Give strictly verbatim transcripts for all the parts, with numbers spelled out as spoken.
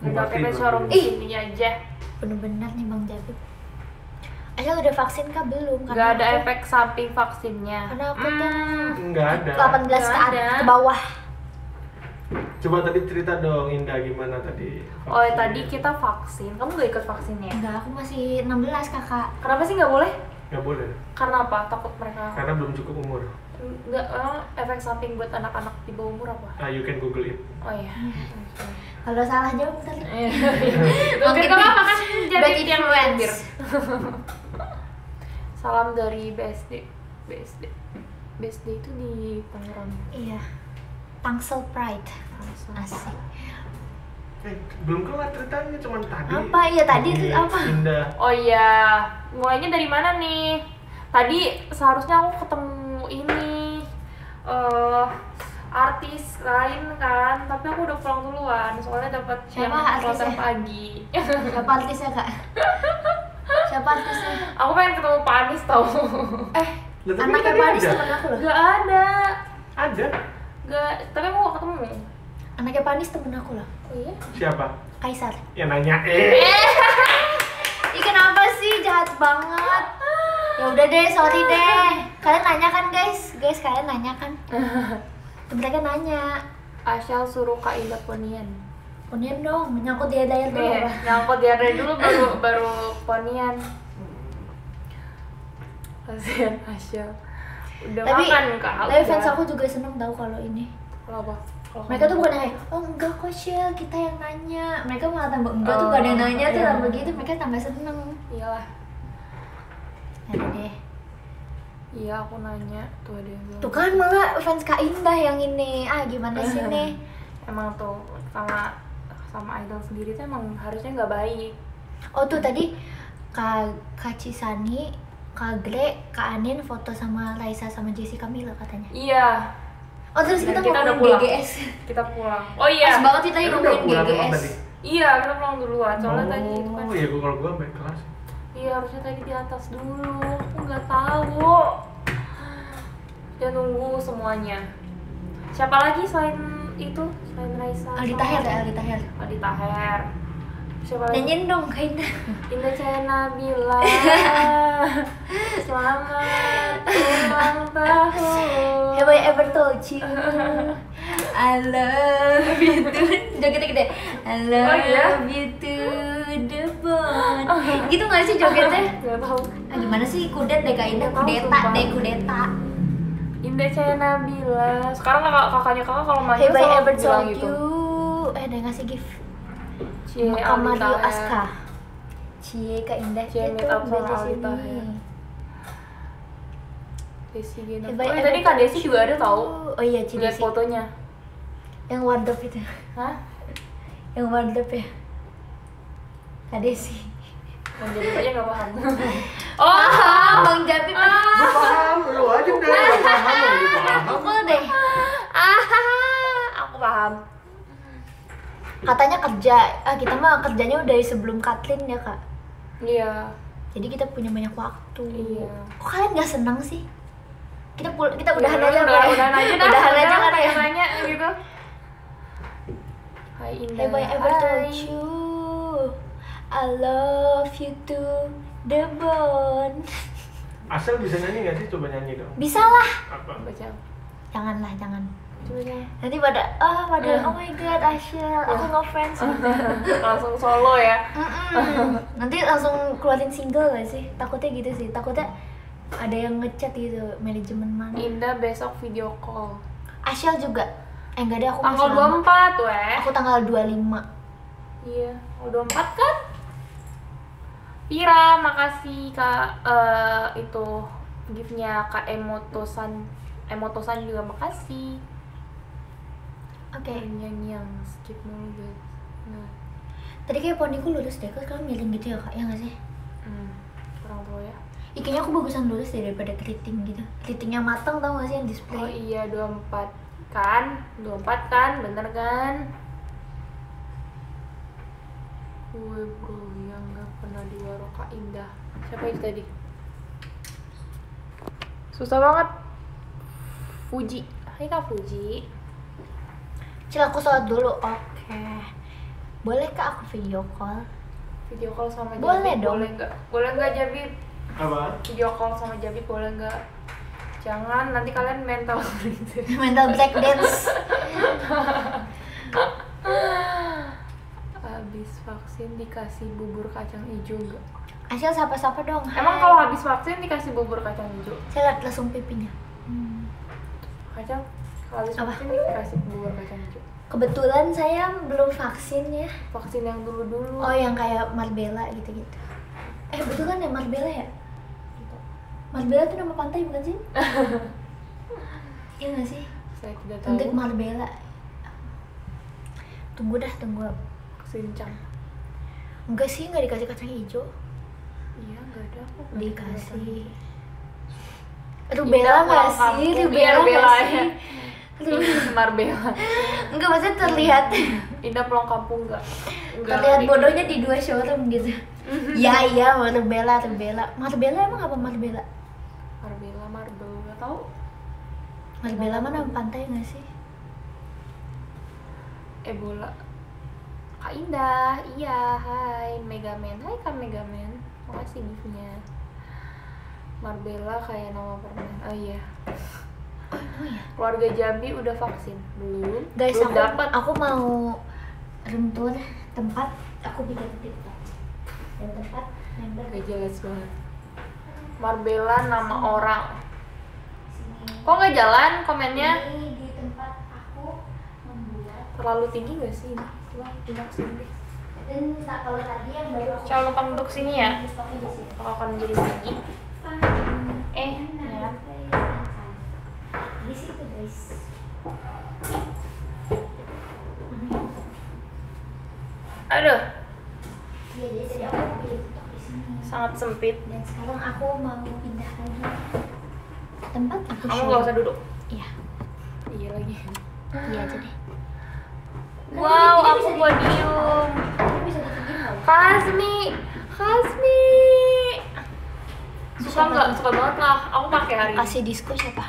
Udah kita showroom di sini aja. Bener-bener nih Bang Jabib. Asal udah vaksin kah belum? Gak ada aku, efek samping vaksinnya. Karena aku tuh hmm, nggak ada. delapan belas ke atas ke bawah. Coba tadi cerita dong Indah gimana tadi? Vaksin. Oh tadi kita vaksin. Kamu gak ikut vaksinnya? Enggak, aku masih enam belas kakak. Kenapa sih nggak boleh? Nggak boleh. Karena apa? Takut mereka? Karena belum cukup umur. Nggak, uh, efek samping buat anak-anak di bawah umur apa? Ah, you can Google it. Oh iya. Kalau salah jawab ntar. Mungkin kamu apa kan jadi yang influence. Salam dari B S D. B S D. B S D itu di Tangerang. Iya. Tangsel Pride. Tangsel. Asik. Eh, belum kelar ceritanya, cuman tadi. Apa? Iya tadi itu apa? Indah. Oh iya, mulainya dari mana nih? Tadi seharusnya aku ketemu ini uh, artis lain kan, tapi aku udah pulang duluan soalnya dapat yang kloter pagi. Siapa artisnya kak? Siapa artisnya? Aku pengen ketemu Pak Anies tau. Eh, anaknya Pak Anies temen aku loh. Gak ada. Ada? Gak, tapi aku gak ketemu. Anaknya Pak Anies temen aku loh. Oh iya? Siapa? Kaisar. Ya nanya eh. Ih kenapa sih, jahat banget. Ya udah deh, sorry deh. Kalian nanya kan guys? Guys kalian nanya kan? Mereka nanya. Asyal suruh Kak Indah ponian. Ponian dong, menyangkut di air dulu. Eh, nyangkut di air dulu baru baru ponian. Kasihan Asyal. Udah tapi, makan Kak. Tapi fans aku juga seneng tahu kalau ini. Kalau apa? Kalo mereka tuh bukan kayak, oh enggak kok Syel, kita yang nanya. Mereka malah tambah enggak oh, tuh gak ada yang nanya iya. Tuh tambah gitu, mereka tambah seneng. Iyalah. Ada deh. Iya aku nanya, tuh ada yang bilang. Tuh kan malah fans Kak Indah yang ini. Ah gimana sih nih? Emang tuh sama sama idol sendiri tuh emang harusnya nggak baik. Oh tuh tadi Kak Kak Cisani, Kak Gre, Kak Anin foto sama Raisa sama Jessica Mila katanya. Iya. Oh terus kita, kita udah pulang G G S. Kita pulang. Oh iya. Pas banget kita ngomongin G G S. Iya kita pulang duluan. Soalnya oh, tadi itu kan. Oh iya kalau gua baik kelas. Iya harusnya tadi di atas dulu. Aku nggak tahu. Ya nunggu semuanya. Siapa lagi selain itu? Selain Raisa? Aldi Taher ya Aldi Taher. Aldi Taher. Siapa lagi? Nyanyiin dong Kak Indah. Indah Cena bilang selamat ulang tahun. Have I ever told you I love you to jogetnya gede. I love oh, iya? you to the bone. Gitu nggak sih jogetnya? Gak tahu. Ah, gimana sih kudet deh Kak Indah, kudeta deh kudeta. Indah Cena bilang. Sekarang kakak kakaknya kakak kalau main Have I ever told gitu. you? Eh ada ngasih gift. Cie Mario Aska. Cie Kak Indah Cie meet up sama Aldi Taher. Desi Gena. Oh ya, tadi Kak Desi juga ada tahu. Oh iya Cie Lihat fotonya. Yang wardrobe itu. Hah? Yang wardrobe ya. Kak Desi. Bang Jabib aja nggak paham. Oh, ah, Bang Jabib. Ah. Paham, lu aja udah nggak paham lu paham. Aku deh. Ah, aku paham. Katanya kerja, ah kita mah kerjanya udah dari sebelum Kathleen ya kak. Iya. Jadi kita punya banyak waktu. Iya. Kok kalian nggak senang sih? Kita pul kita udahan ya, aja udah, udah, udahan aja dah. Udahan aja kan ya. Nanya gitu. Hai Indah. Have I ever told you I love you to the bone. Asal bisa nyanyi nggak sih? Coba nyanyi dong. Bisa lah. Apa? Baca. Janganlah, jangan. Coba. Nanti pada oh pada oh my god Asyel, aku ngefans gitu. Langsung solo ya. Mm-mm. Nanti langsung keluarin single gak sih? Takutnya gitu sih. Takutnya ada yang ngechat gitu manajemen mana. Indah besok video call. Asyel juga. Eh enggak deh aku tanggal dua puluh empat weh. Aku tanggal dua puluh lima. Iya, tanggal dua puluh empat kan? Pira, makasih Kak uh, itu giftnya Kak Emotosan. Emotosan juga makasih. Oke. Okay. Nyanyi yang skip mulu guys. Nah. Tadi kayak poniku lurus deh, kok kamu miring gitu ya kak, ya nggak sih? Hmm, kurang tahu ya. Ih, kayaknya aku bagusan lurus deh daripada keriting gitu. Keritingnya matang tau nggak sih yang display? Oh iya dua puluh empat kan, dua puluh empat kan, bener kan? Gue bro yang nggak pernah di warung Kak Indah. Siapa itu tadi? Susah banget. Fuji. Hai Kak Fuji. Cil aku sholat dulu, oke. Boleh kak aku video call? Video call sama Boleh Jabib dong. boleh nggak? Boleh nggak Jabib? Apa? Video call sama Jabib boleh nggak? Jangan, nanti kalian mental breakdown. Mental breakdance. Habis vaksin dikasih bubur kacang hijau nggak? Asyil sapa-sapa dong. Emang Hai. kalau habis vaksin dikasih bubur kacang hijau? Saya lihat langsung pipinya. Hmm. Kacang? Kalau habis Apa? vaksin dikasih bubur kacang hijau? Kebetulan saya belum vaksin ya. Vaksin yang dulu-dulu. Oh yang kayak Marbella gitu-gitu. Eh betul kan ya Marbella ya? Marbella tuh nama pantai bukan sih? Iya nggak sih? Saya tidak tahu. Untuk Marbella. Tunggu dah, tunggu. Sincang. Enggak sih, nggak dikasih kacang hijau. Iya, nggak ada aku. Dikasih. Indah Rubella nggak pulang sih? kampung. Iya, Rubella Rubella nggak ya. sih? Ru- Marbella. Enggak, maksudnya terlihat Indah pulang kampung nggak? Nggak terlihat di- bodohnya di dua showroom gitu. Iya iya, Marbella, Rubella. Marbella emang apa Marbella? Marbella, Marble, nggak tahu. Marbella mah nama pantai nggak sih? Ebola. Kak Indah, iya, hai Megaman, hai Kak Megaman, makasih giftnya. Marbella kayak nama permen, oh iya. Oh iya. Keluarga Jambi udah vaksin? Belum? Guys, Belum aku dapat. aku mau room tour tempat aku bikin TikTok. Dan tempat member Gak jelas banget. Marbella nama orang. sini. Kok nggak jalan komennya? Ini di tempat aku membuat. Terlalu tinggi gak sih ini? Coba duduk sini. Dan tak kalau tadi yang baru aku Coba numpang duduk sini ya. TikToknya di sini. Kalau akan menjadi tinggi. Eh, ya. Di situ guys. Aduh, Iya, jadi tadi aku mau bikin TikTok di sini. sangat sempit. Dan sekarang aku mau pindah lagi tempat aku Kamu show. nggak usah duduk. Iya, Iya lagi. iya aja deh. Wow, Ini aku bisa di- podium. Ini bisa ditinggiin nggak? Kasmi, Kasmi. Suka Siapa nggak? tuh? Suka banget lah. Aku pakai hari ini. Kasih disko siapa?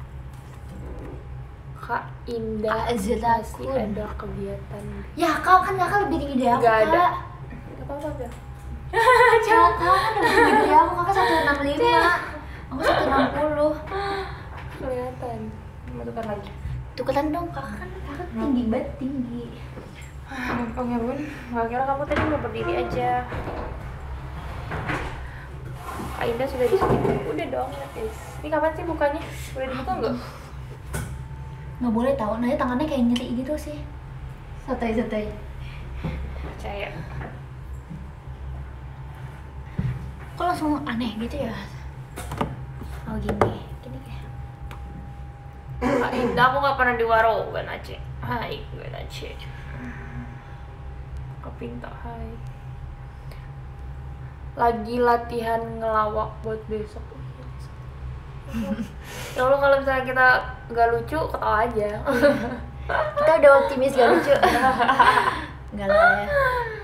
Kak Indah Kak Azra masih Kun. ada kegiatan. Ya kau kan kakak lebih tinggi dari aku. Nggak ada. Kak. Gak apa-apa Bel. Kakak kan lebih tinggi dari aku. Kakak satu enam lima. Aku satu enam puluh. Kelihatan. Masukkan lagi. Tukeran dong kakak kan kakak tinggi banget tinggi. Gampang ya bun. Gak kira kamu tadi mau berdiri aja. Kak Indah sudah di sini. Udah dong guys. Ini kapan sih bukanya? Udah dibuka nggak? Nggak boleh tahu. Nanti tangannya kayak nyeri gitu sih. Santai-santai. Percaya. Kok langsung aneh gitu ya? Oh gini, gini kayak. Kak Indah aku nggak pernah di waro. Gue nace. Hai, gue nace. Kepinta hai. Lagi latihan ngelawak buat besok. Ya Allah, kalau misalnya kita nggak lucu, ketawa aja. Kita udah optimis gak lucu. Enggak lah ya.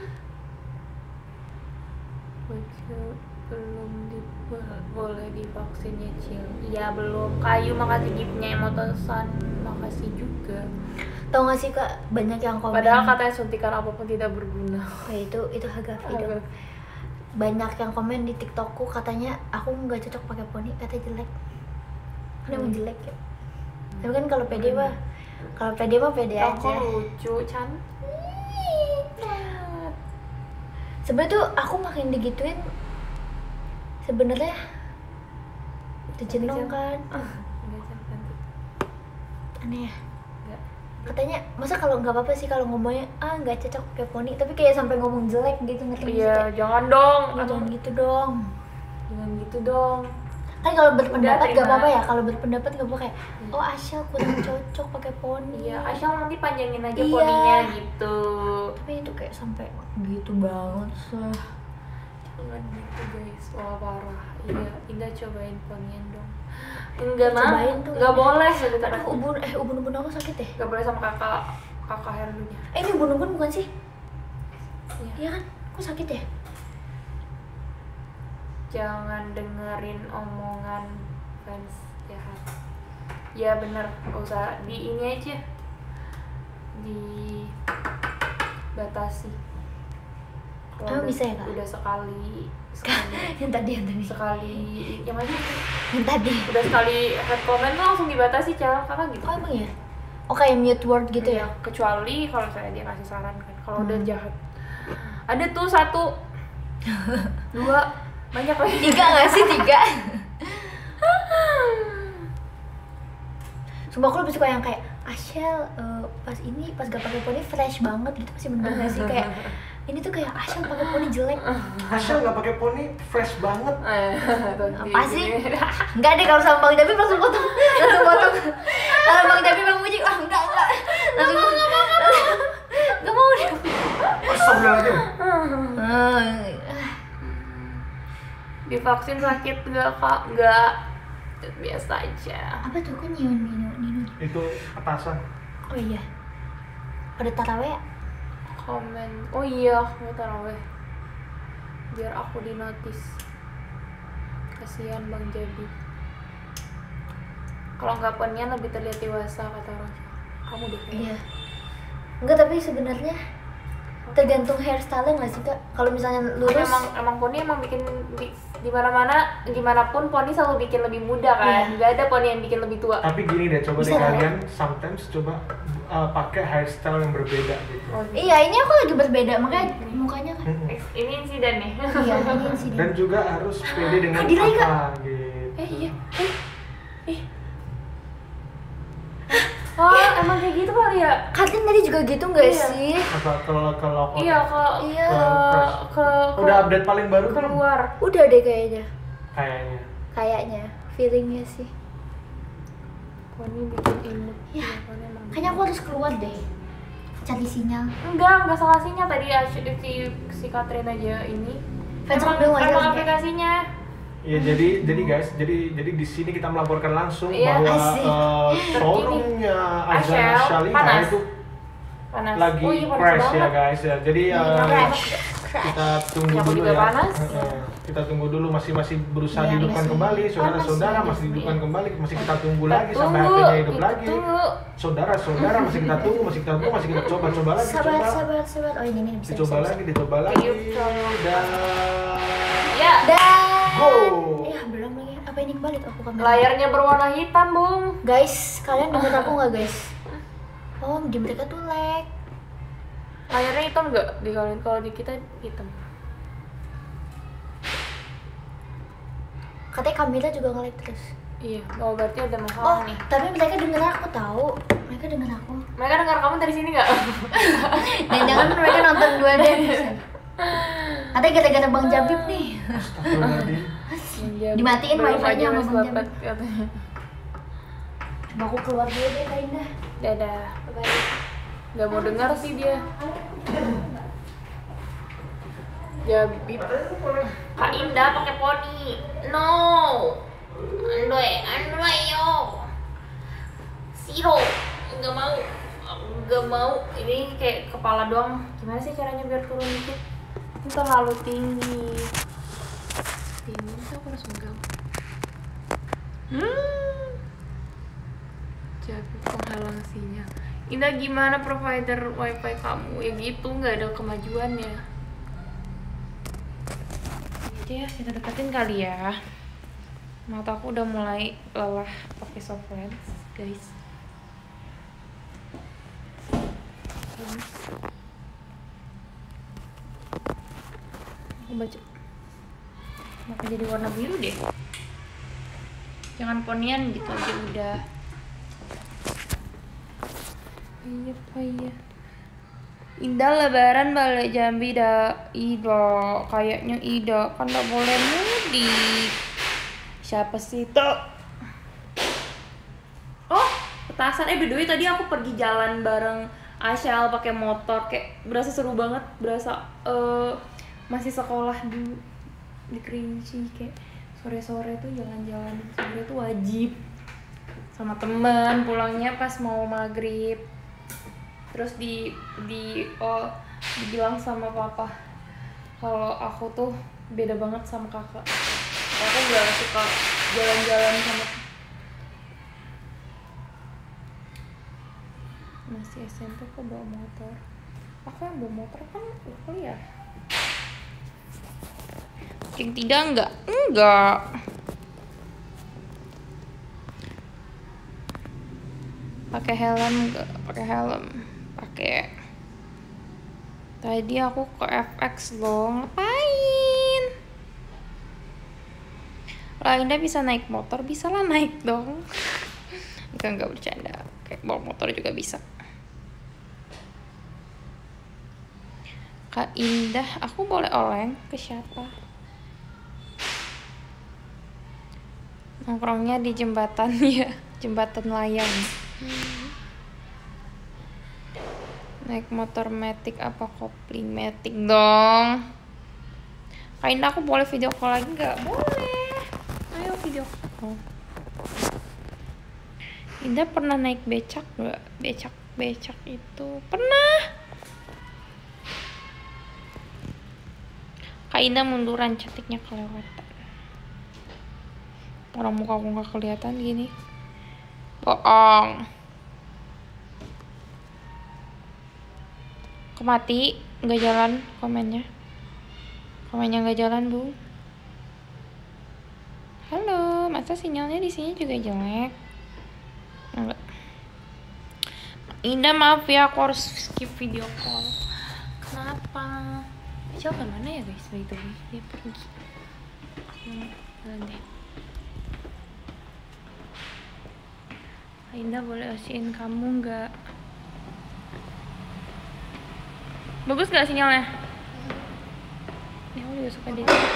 Lucu, belum di boleh divaksin ya Cil. Iya belum. Kayu makasih giftnya, Emotosan makasih juga. Tahu gak sih kak, banyak yang komen. Padahal katanya suntikan apapun tidak berguna. Oh, itu itu harga video. Banyak yang komen di TikTokku katanya aku nggak cocok pakai poni, katanya jelek. Kan emang jelek ya. Tapi kan kalau pede mah, kalau pede mah pede Aku aja. lucu, cantik banget. Sebenarnya tuh aku makin digituin, sebenarnya terjenung kan. Enggak cantik. Aneh ya. Enggak. Katanya masa kalau nggak apa-apa sih kalau ngomongnya ah nggak cocok pakai poni, tapi kayak sampai ngomong jelek gitu, ngerti nggak sih? Iya, Kayak, jangan dong. "Ih, Aduh, jangan gitu dong. jangan gitu dong. Kan kalau berpendapat Udah, gak terima. apa-apa ya, kalau berpendapat gak apa-apa kayak oh Asya kurang cocok pakai poni. Iya, Aisyah nanti panjangin aja Iya. poninya gitu. Tapi itu kayak sampai gitu banget sih. Jangan gitu guys, wah parah. Iya, Indah cobain ponian dong. Enggak mah, Cobain tuh. enggak boleh sebentar. Aduh, ubun eh ubun-ubun aku sakit ya? Enggak boleh sama kakak kakak Herdunya. Eh ini ubun-ubun bukan sih? Iya. Iya kan? Kok sakit ya? Jangan dengerin omongan fans jahat. Ya bener, gak usah di ini aja. Di batasi. Kalau Emang udah- bisa ya, Kak? Udah sekali, sekali, yang tadi yang tadi sekali, yang mana? yang tadi Udah sekali head comment tuh langsung dibatasi, Cel. Kakak gitu. oh emang ya oh kayak mute word gitu Iya, ya kecuali kalau saya dia kasih saran kan. Kalau udah Hmm. jahat. Ada tuh satu, dua, banyak lagi. tiga nggak sih tiga sumpah aku lebih suka yang kayak Ashel eh, pas ini pas gak pakai poni fresh banget gitu pasti bener gak sih kayak ini tuh kayak Ashel pakai poni jelek Ashel nggak pakai poni, fresh banget. Eh, apa sih enggak deh kalau sama Bang Jabi langsung potong langsung potong kalau Bang Jabi Bang Muji ah enggak enggak langsung nggak mau nggak mau nggak mau deh Astagfirullahaladzim. Ah, Divaksin sakit nggak kak? Nggak, biasa aja. apa tuh kok nyiun nyiun nyiun Itu petasan. oh iya pada taraweh ya? Komen, oh iya, mau taraweh. Biar aku di notice. Kasihan Bang Jabi. Kalau nggak ponian lebih terlihat dewasa kata orang. Kamu deh. kayaknya. Iya. Enggak tapi sebenarnya tergantung hairstyle nggak sih kak? Kalau misalnya Kan lurus, emang emang poni emang bikin di, di mana-mana gimana pun poni selalu bikin lebih muda kan. Iya. Nggak ada poni yang bikin lebih tua. Tapi gini deh, coba Bisa deh kan? kalian sometimes coba uh, pakai hairstyle yang berbeda gitu. Oh, iya ini aku lagi berbeda makanya mukanya kan. Mm-mm. Ini insiden nih. Iya ini sih. Dan juga harus pede dengan Hadir lagi, Kak. apa gitu. Eh iya. Eh. Eh. Oh, emang kayak gitu kali ya? Katin tadi juga gitu nggak Iya. sih? Apa kalau kalau Iya, ke Iya. ke ke, ke udah update paling baru kan? keluar. Udah deh kayaknya. Kayaknya. Kayaknya feelingnya sih. Poni bikin imut. Ya. Iya, Poni emang Kayaknya aku harus keluar deh. Cari sinyal. enggak, enggak salah sinyal tadi si si, si Katrin aja ini. Fans Emang, club dong aja emang harusnya. aplikasinya. Iya, jadi jadi guys, jadi jadi di sini kita melaporkan langsung Iya, bahwa asik. uh, showroomnya Azana Ashel, Shalika panas. itu Panas. lagi Oh, iya, panas crash ya banget. guys ya. Jadi Iya, uh, crash. kita tunggu Ya, aku dulu juga ya. panas. Heeh. Kita tunggu dulu, masih masih berusaha Iya, dihidupkan masih kembali, saudara-saudara panas, masih iya. dihidupkan kembali, masih kita tunggu Kita lagi sampai tunggu, hatinya hidup kita lagi. tunggu. Saudara-saudara masih kita tunggu, masih kita tunggu, masih kita coba-coba lagi, Sabar coba. sabar sabar. Oh ini nih bisa. Dicoba bisa, lagi, dicoba Oke, lagi. yuk, coba. Dan Ya, Dan. go. Ya belum lagi. Apa ini balik aku kamera? layarnya berwarna hitam, Bung. Guys, kalian denger aku nggak guys? Oh, di mereka tuh lag. Layarnya hitam enggak di kalian? Kalau di kita hitam. Katanya Kamila juga nge-lag terus. Iya, oh berarti ada Oh, masalah nih. tapi mereka denger aku tahu. Mereka denger aku. Mereka dengar kamu dari sini nggak? Dan jangan mereka nonton dua D. Katanya gara-gara Bang Jabib nih. Astagfirullahaladzim. Dimatiin Belum wifi-nya aja sama wes Bang dapat, Jabib. katanya. Coba aku keluar dulu deh Kak Indah. Dadah. Bye. Gak mau dengar sih dia. Jabib. Kak Indah pakai poni. No. Andoi, andoi yo. Siro. Gak mau. Gak mau. Ini kayak kepala doang. Gimana sih caranya biar turun dikit? Ini terlalu tinggi. Tinggi, so aku harus megang. Hmm. Jabib penghalang sinyal. Indah, gimana provider wifi kamu? Ya gitu, nggak ada kemajuannya. Oke ya, kita deketin kali ya. Mata aku udah mulai lelah pakai soft lens, guys. Aku baca. Kenapa jadi warna biru deh? Jangan ponian gitu aja udah. Iya, Pak, iya. Indah lebaran balik Jambi dah. Ida, kayaknya Ida kan nggak boleh mudik. Siapa sih itu? Oh, petasan. Eh, by the way, tadi aku pergi jalan bareng Ashel pakai motor, kayak berasa seru banget, berasa eh masih sekolah di di Kerinci, kayak sore-sore tuh jalan-jalan sore tuh wajib sama teman, pulangnya pas mau maghrib. Terus di di oh dibilang sama papa kalau aku tuh beda banget sama kakak. Aku nggak suka jalan-jalan sama masih S M P kok bawa motor. Aku yang bawa motor kan udah kuliah. Yang tidak enggak, enggak. Pakai helm enggak? Pakai helm. Pakai. Tadi aku ke F X loh, ngapain? Lah Indah bisa naik motor, bisa lah naik dong. Enggak, enggak bercanda. Kayak bawa motor juga bisa. Kak Indah, aku boleh oleng ke siapa? Nongkrongnya di jembatan ya, jembatan layang. Naik motor matic apa kopling matic dong? Kak Indah, aku boleh video call lagi nggak? Boleh. Ayo video call. Indah pernah naik becak nggak? Becak becak itu pernah. Kak Indah munduran, cantiknya kelewatan. Orang muka aku nggak kelihatan gini. Bohong. Kemati, nggak jalan komennya. Komennya nggak jalan bu. Halo, masa sinyalnya di sini juga jelek? Enggak. Indah maaf ya, aku harus skip video call. Kenapa? Siapa mana ya guys? By the way, dia pergi. Hmm, deh. Indah boleh asihin kamu nggak? Bagus nggak sinyalnya? Ini aku juga suka di sini.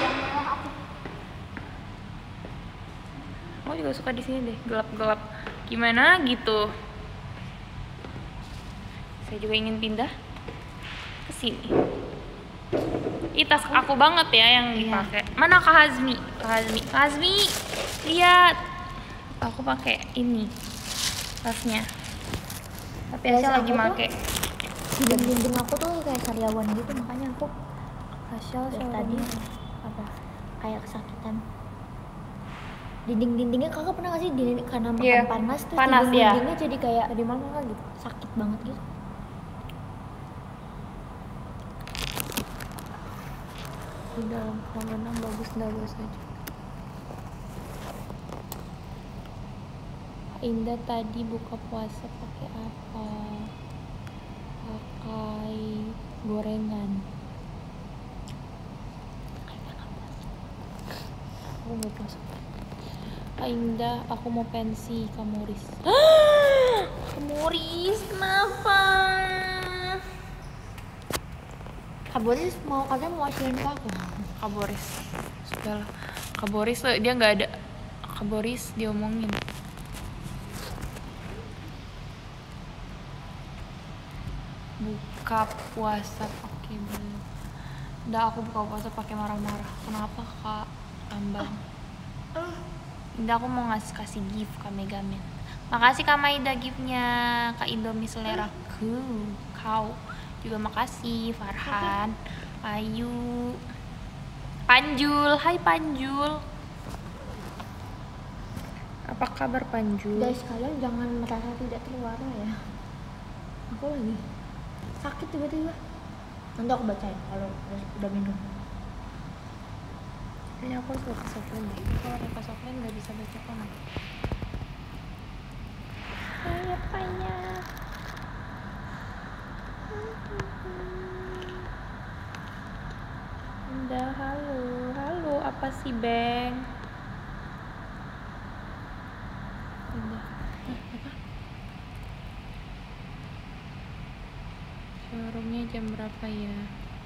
Aku juga suka di sini deh, gelap-gelap. Gimana gitu? Saya juga ingin pindah ke sini. Ih, tas aku banget ya yang dipakai. Mana Kak Hazmi? Kak Hazmi, Kak Hazmi, lihat. Aku pakai ini tasnya. Tapi Asya lagi pakai. Dinding-dinding aku tuh kayak sariawan gitu, makanya aku Asya dari tadi apa kayak kesakitan. Dinding-dindingnya kakak pernah nggak sih dinding, karena makan Yeah, panas terus panas, dinding-dindingnya ya. jadi kayak Tadi malam kakak gitu. sakit banget gitu. Di dalam kolam renang bagus bagus aja. Indah tadi buka puasa pakai apa? Pakai gorengan. Aku mau puasa. Kak Indah, aku mau pensi Kak Moris. Kak Moris, kenapa? Kak Boris mau katanya mau asihin kakak. Kak Boris, sudahlah. Kak Boris tuh dia nggak ada. Kak Boris diomongin. Buka puasa pakai bel. Udah aku buka puasa pakai marah-marah. Kenapa Kak Ambang? Indah, aku mau ngasih kasih gift Kak Megaman. Makasih Kak Maida giftnya. Kak Indomie seleraku. Kau juga makasih Farhan, Ayu, Panjul. Hai Panjul. Apa kabar Panjul? Guys, kalian jangan merasa tidak terwara ya. Aku lagi sakit tiba-tiba. Nanti aku bacain kalau udah, udah minum. Kayaknya aku harus baca softline deh. Kalau baca softline nggak bisa baca komen. Hai apanya? Udah, halo, halo, apa sih Beng? Udah, eh, apa? Showroomnya jam berapa ya?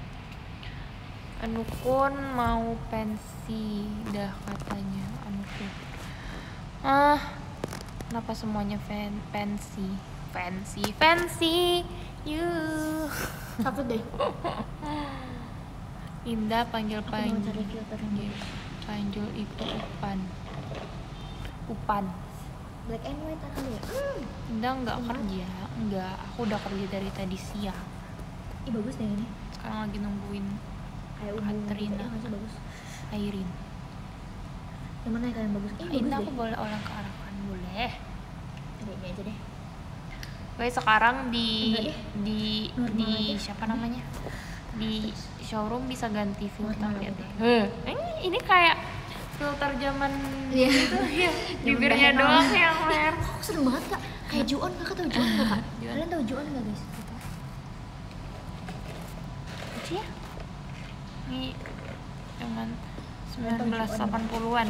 Anukun mau pensi dah katanya Anukun. Ah, kenapa semuanya fan pensi? Fancy, fancy, you. Sakit deh. Indah panggil Aku mau panggil. cari filternya. Panggil itu Upan. Upan. Black and white akan ya? Indah nggak kerja, enggak. Aku udah kerja dari tadi siang. Ih bagus deh ini. Sekarang lagi nungguin Kayak ungu Katrina. gitu, ya nggak sih bagus. Airin. Yang mana yang kalian bagus? Ih Indah bagus aku deh. boleh orang ke Arakan, boleh. Ada ini aja deh. Guys, sekarang di Enggak deh. di Normal di aja. siapa namanya? Di showroom bisa ganti filter Normal ya aja. deh. Eh, ini ini kayak filter zaman Iya. gitu ya. Zaman Bibirnya Diana. doang yang merah. Aku seneng banget kak, kayak Juon, kakak tau Juon nggak kak? Juon. Kalian tau Juon nggak guys? Lucu ya? Ini zaman sembilan belas delapan puluhan.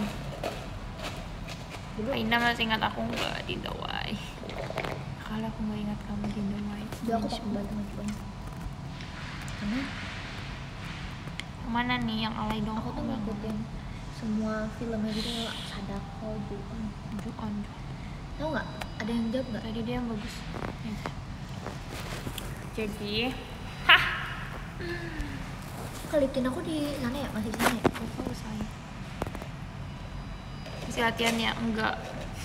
Dulu Aina masih ingat aku nggak di Dawai. Kalau aku nggak ingat kamu di Dawai. dulu aku takut banget sama Juon. Karena Mana nih yang alay dong? aku tuh ngikutin semua filmnya gitu kayak Sadako, Juon. Juon. Tau nggak? Ada yang jawab nggak? Tadi dia yang bagus. Nih. Jadi, hah, Keliptin aku di sana ya, masih di sana ya? aku tahu saya. Masih latihan ya? Enggak.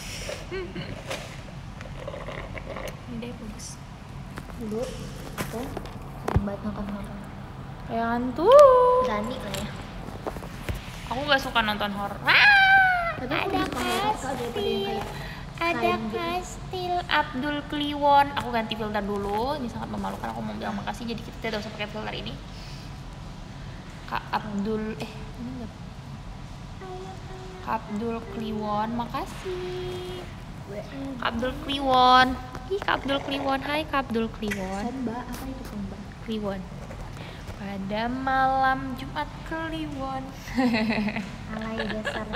Ini deh bagus. Dulu aku sering banget nonton horor. Yang tuh. Berani lah ya. Aku nggak suka nonton horor. Tapi aku lebih suka horor kak daripada yang kayak Ada kain gitu. kastil Abdul Kliwon. Aku ganti filter dulu. Ini sangat memalukan. Aku mau bilang makasih. Jadi kita tidak usah pakai filter ini. Kak Abdul, eh ini enggak. Kak Abdul Kliwon, makasih. Kak Abdul Kliwon. Ih, Kak Abdul Kliwon. Hai Kak Abdul Kliwon. Somba, apa itu somba? Kliwon. Pada malam Jumat Kliwon. Alay dasar.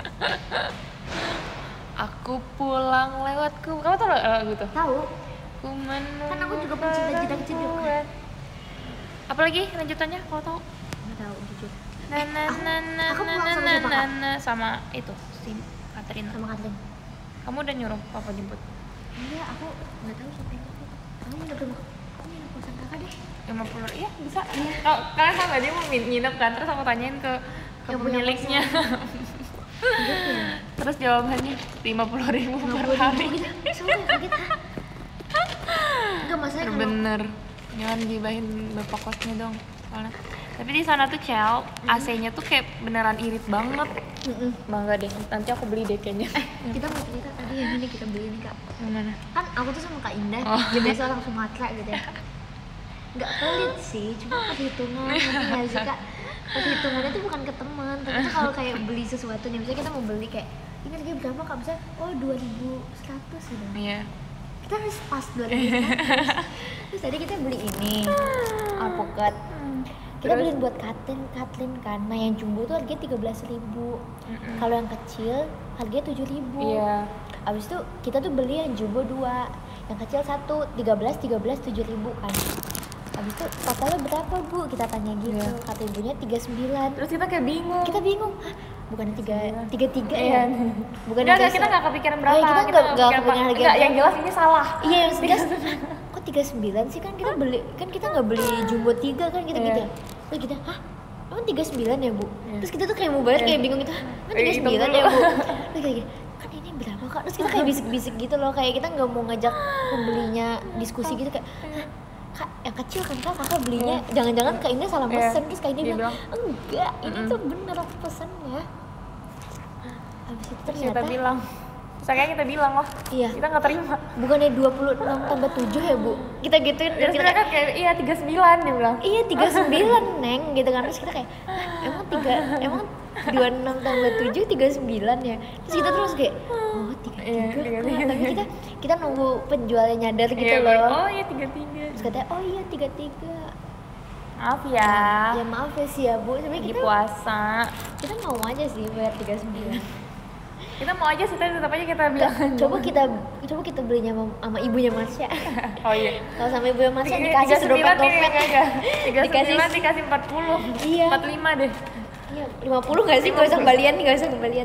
Aku pulang lewat ku. Kamu tahu lagu gitu? Tahu? Ku menunggu Kan aku juga pencinta Jedang Jeduk. perempuan. Apalagi lanjutannya kalau tahu? Nggak tahu jujur. Na na na na Aku na pulang na sama na siapa, na Kak? na sama itu si Katrina. Sama Katlin. Kamu udah nyuruh papa jemput Iya, aku nggak tahu siapa yang jemput. Kamu nginep rumah, kamu nginep kosan kakak deh. lima puluh iya bisa. Oh, kalian tahu nggak dia mau min- nginep kan? Terus aku tanyain ke ke Yang punya pemiliknya. Hidupnya. Terus jawabannya lima puluh ribu per Nggak hari. gitu. Soalnya kaget ah. Enggak masalah kalau Bener. Jangan gibahin bapak kosnya dong. Soalnya. Tapi di sana tuh Cel, A C-nya tuh kayak beneran irit banget. Mm-mm. Bangga deh. Nanti aku beli deh kayaknya. Kita mau cerita tadi yang ini kita beli nih kak. Yang mana? Kan aku tuh sama Kak Indah, Oh. dia biasa orang Sumatera gitu ya. Nggak pelit sih, cuma perhitungan nggak sih kak. Perhitungannya tuh bukan ke teman, tapi tuh kalau kayak beli sesuatu nih, misalnya kita mau beli kayak ini harganya berapa kak? Misalnya, oh dua ribu seratus gitu. Iya. Kita harus pas dua ribu seratus. Terus tadi kita beli ini, alpukat. Kita Terus? beliin buat Katlin, Katlin kan. Nah yang jumbo tuh harganya tiga belas ribu. Mm-mm. Kalau yang kecil harganya tujuh ribu. Iya. Abis itu kita tuh beli yang jumbo dua, yang kecil satu, tiga belas, tiga belas, tujuh ribu kan. Abis itu totalnya berapa bu? Kita tanya gitu, Iya. kata ibunya tiga puluh sembilan. Terus kita kayak bingung. Kita bingung, hah? Bukan tiga, tiga tiga Iya. ya? Bukan Enggak, tiga enggak, kita nggak kepikiran berapa. Oh, iya, kita nggak- nggak kepikiran kepikiran apa. harga Enggak, yang berapa. jelas ini salah. Iya yang jelas, kok tiga puluh sembilan sih kan kita beli, kan kita nggak beli jumbo tiga kan kita Iya. gitu. Terus kita, hah? Emang tiga puluh sembilan ya bu? Iya. Terus kita tuh kayak mau banget Iya. kayak bingung gitu, hah? Emang Eh, tiga puluh sembilan hitung ya bu? dulu. Terus kayak gini, kan ini berapa kak? Terus kita kayak bisik-bisik gitu loh, kayak kita nggak mau ngajak pembelinya diskusi gitu kayak, hah? Kak, yang kecil kan kak, kakak belinya jangan-jangan Kak Indah salah Iya. pesen. Terus Kak Indah Dia bilang, bilang, enggak, ini "Mm-mm." tuh bener aku pesennya. Habis itu Terus ternyata, kita bilang. Terus akhirnya kita bilang lah. iya, Kita nggak terima. bukannya dua puluh enam tambah tujuh ya bu? Kita gituin, dan Terus kita kita kan kayak iya tiga puluh sembilan dia bilang. iya tiga puluh sembilan neng gitu kan. Terus kita kayak, "Hah, emang tiga emang dua puluh enam tambah tujuh tiga puluh sembilan ya?" Terus kita terus kayak, oh tiga Iya, tiga tiga Kak. tiga. Tapi kita kita nunggu penjualnya nyadar gitu Iya, loh. Oh iya tiga tiga. Terus katanya, oh iya tiga tiga. Maaf ya. Ya maaf ya sih ya bu, tapi Lagi kita puasa. kita mau aja sih bayar tiga puluh sembilan. Kita mau aja sih tapi tetap aja kita bilang. Coba kita coba kita belinya sama, sama ibunya Marsha. Oh iya. Kalau sama ibunya Marsha Tiga- dikasih tiga sembilan sedompet nih, dompet. enggak, enggak. Tiga Dikasih- sembilan dikasih empat puluh. Iya. Empat lima deh. Iya, lima puluh nggak sih? Gak usah kembalian, gak usah kembalian.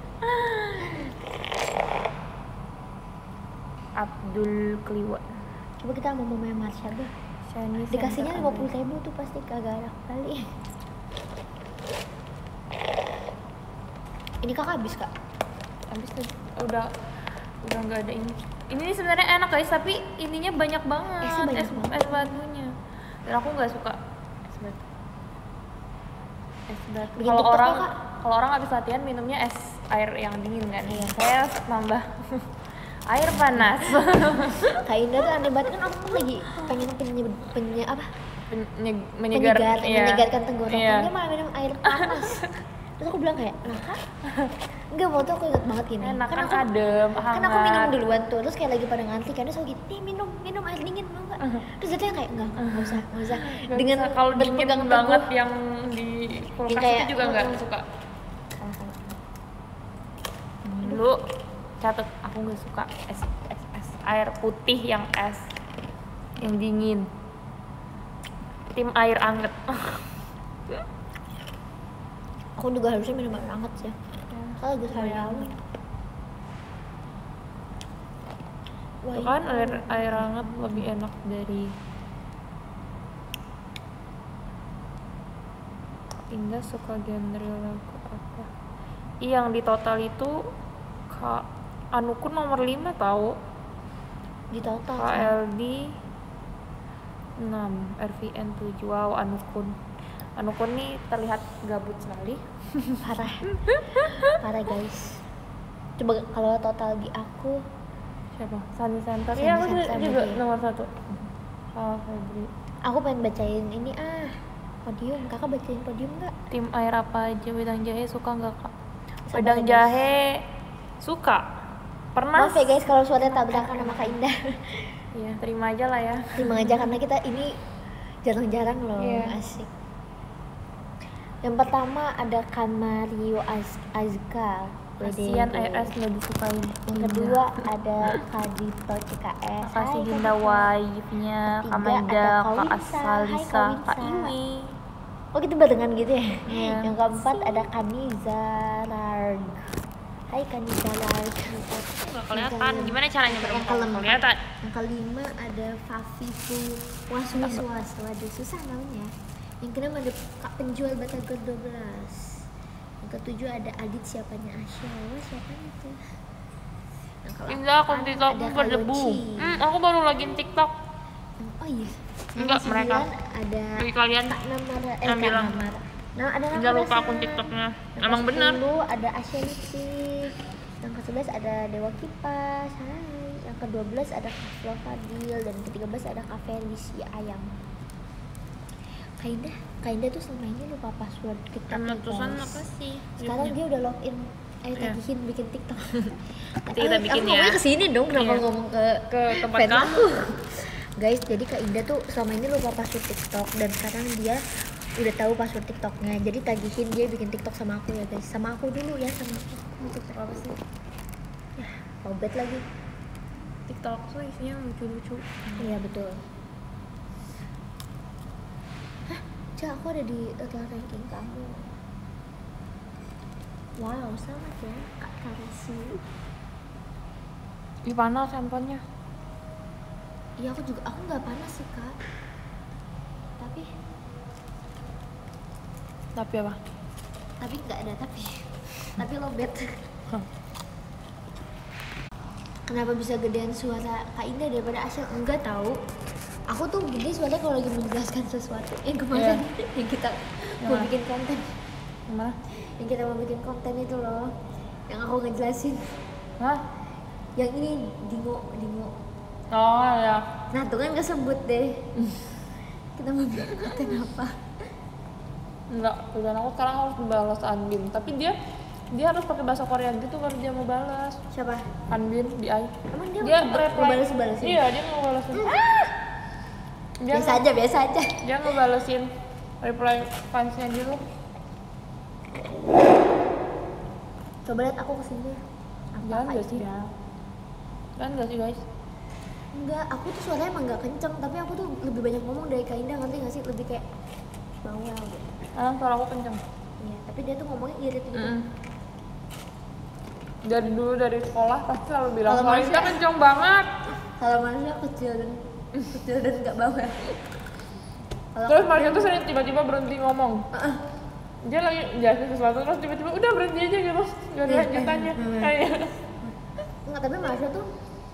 Abdul Kliwon. Coba kita mau mamanya Marsha deh. Shani Dikasihnya Center lima puluh Abdul. ribu tuh pasti kagak ada kali. Ini kakak habis kak. Habis tuh udah udah nggak ada ini. Ini nih sebenarnya enak guys, tapi ininya banyak banget. Esnya banyak es, banget. es batunya. Dan aku nggak suka es batu. Es batu. Bikin Kalau TikTok orang ya, Kak? kalau orang habis latihan minumnya es air yang dingin kan. Iya. Saya nambah Air panas. Kak Indah tuh aneh banget kan, aku lagi pengen penye, penye apa Menye- menyegar, menyegar, iya. menyegarkan tenggorokan, Iya. dia malah minum air panas. Terus aku bilang kayak, nah kan? Enggak, waktu aku inget banget gini. Enak kan, aku, adem, kan aku minum hangat. duluan tuh, terus kayak lagi pada ngantri, kan dia selalu gitu, nih minum, minum air dingin, mau nggak? Terus dia kayak, enggak, enggak usah, enggak usah. Gak Dengan bisa, kalau dingin berpegang banget teguh. yang di kulkas Yang kayak, itu juga nggak mm, suka. Sama-sama. Lu catat, aku nggak suka es, es es air putih yang es yang dingin. Tim air anget. Aku juga harusnya minum air hangat sih. Kalau lagi sehari-hari. Wah, Tuh kan iya. air air hangat lebih enak dari Indah suka genre lagu apa? Iya, yang di total itu Kak Anukun nomor lima tahu. Di total K kan? L D enam, R V N tujuh. Wow, Anukun. Anukun nih terlihat gabut sekali. Parah. Parah guys. Coba kalau total di aku, Siapa? Sunny Center. Sunny Iya, aku Center juga dia. nomor satu. Oh, Febri. aku pengen bacain ini ah podium. Kakak bacain podium nggak? Tim air apa aja? Wedang jahe suka nggak kak? Sabar Wedang ya, guys. jahe suka. Pernah? Maaf ya guys kalau suaranya tabrakan sama Kak Indah. Iya, terima aja lah ya. Terima aja karena kita ini jarang-jarang loh. Iya. Asik. Yang pertama ada Kamario Az Azka. Kasian I S nggak disukain. Yang kedua ada Kadito C K S. Makasih Hai, Dinda Kadito. Wife-nya, Ketiga Kak Maida, ada Kak Kawinsa. Hai, Asalisa, Kak Kawinsa. Iwi. Oh gitu barengan gitu ya? Iya. Yang keempat ada Kaniza Larg. Hai Kaniza Larg. Nggak kelihatan. Gimana caranya Yang berempat? kelima. Kelihatan. Yang kelima ada Fafifu Waswiswas. Waduh susah namanya. Yang keenam ada Kak Penjual Batagor dua belas. Yang ketujuh ada Adit siapanya Asya. Wah siapa itu? Yang Indah, akun kedelapan TikTokmu ada berdebu. Kaloci. Hmm, aku baru login TikTok. Oh iya. Enggak, Yang mereka. kesembilan ada Bagi kalian Kak Namara. Eh yang Kak bilang. Namara. Nah ada nama Indah lupa Rasa. akun TikToknya. Yang Emang benar. kesepuluh ada Asya Lipstick. Yang ke sebelas ada Dewa Kipas. Hai. Yang ke dua belas ada Kak Flo Fadil. Dan ke tiga belas ada Kak Felicia Ayam. Kak Indah, Kak Indah tuh selama ini lupa password TikTok. Karena ya, tulisan guys. apa sih? Sekarang dia udah login. Ayo Iya. tagihin bikin TikTok. Nanti kita bikin aku ya. ngomongnya kesini dong, kenapa Iya. ngomong ke Ke tempat fans kamu. aku? Guys, jadi Kak Indah tuh selama ini lupa password TikTok dan sekarang dia udah tahu password TikToknya. Jadi tagihin dia bikin TikTok sama aku ya guys. Sama aku dulu ya, sama aku. Mau TikTok apa sih? Ya, lowbat lagi. TikTok tuh isinya lucu-lucu. Iya betul. Hah, Cak, aku ada di uh, ranking kamu. Wow, selamat ya Kak Karisi. Ih, panas handphonenya. Iya aku juga, aku nggak panas sih Kak. Tapi, Tapi apa? tapi nggak ada tapi. Tapi lowbat. Kenapa bisa gedean suara Kak Indah daripada Asyel? Enggak tahu. Aku tuh gede suaranya kalau lagi menjelaskan sesuatu. Yang kemarin yang kita mau Gimana? bikin konten, Gimana? yang kita mau bikin konten itu loh, yang aku ngejelasin. Hah? Yang ini dingo, dingo. Oh ya. Nah tuh kan kesebut deh. Kita mau bikin konten apa? Enggak, tujuan aku sekarang harus balas Anbin. Tapi dia dia harus pakai bahasa Korea gitu baru dia mau balas. Siapa? Anbin di I. Emang dia, Dia mau reply. ngebales-balesin? Iya, dia mau balasin. Dia Biasa aja, biasa aja. dia ngebalesin reply fansnya gitu. Coba lihat aku kesini. Jangan Apa gak sih? itu? Jangan gak sih guys? Enggak, aku tuh suaranya emang gak kenceng, tapi aku tuh lebih banyak ngomong dari Kak Indah, ngerti gak sih? Lebih kayak bawel gitu. Sekarang suara aku kenceng. Iya, tapi dia tuh ngomongnya irit gitu. Mm-mm. Dari dulu dari sekolah pasti selalu bilang Kalau kalau manusia- kita kenceng banget. Kalau manusia kecil dan kecil dan gak bawel. Kalau Terus Mario tuh sering tiba-tiba berhenti ngomong. Heeh. Dia lagi jelasin sesuatu terus tiba-tiba udah berhenti aja gitu. Gak ada Iya. lanjutannya. Hmm. Kayak Enggak, tapi Marsha tuh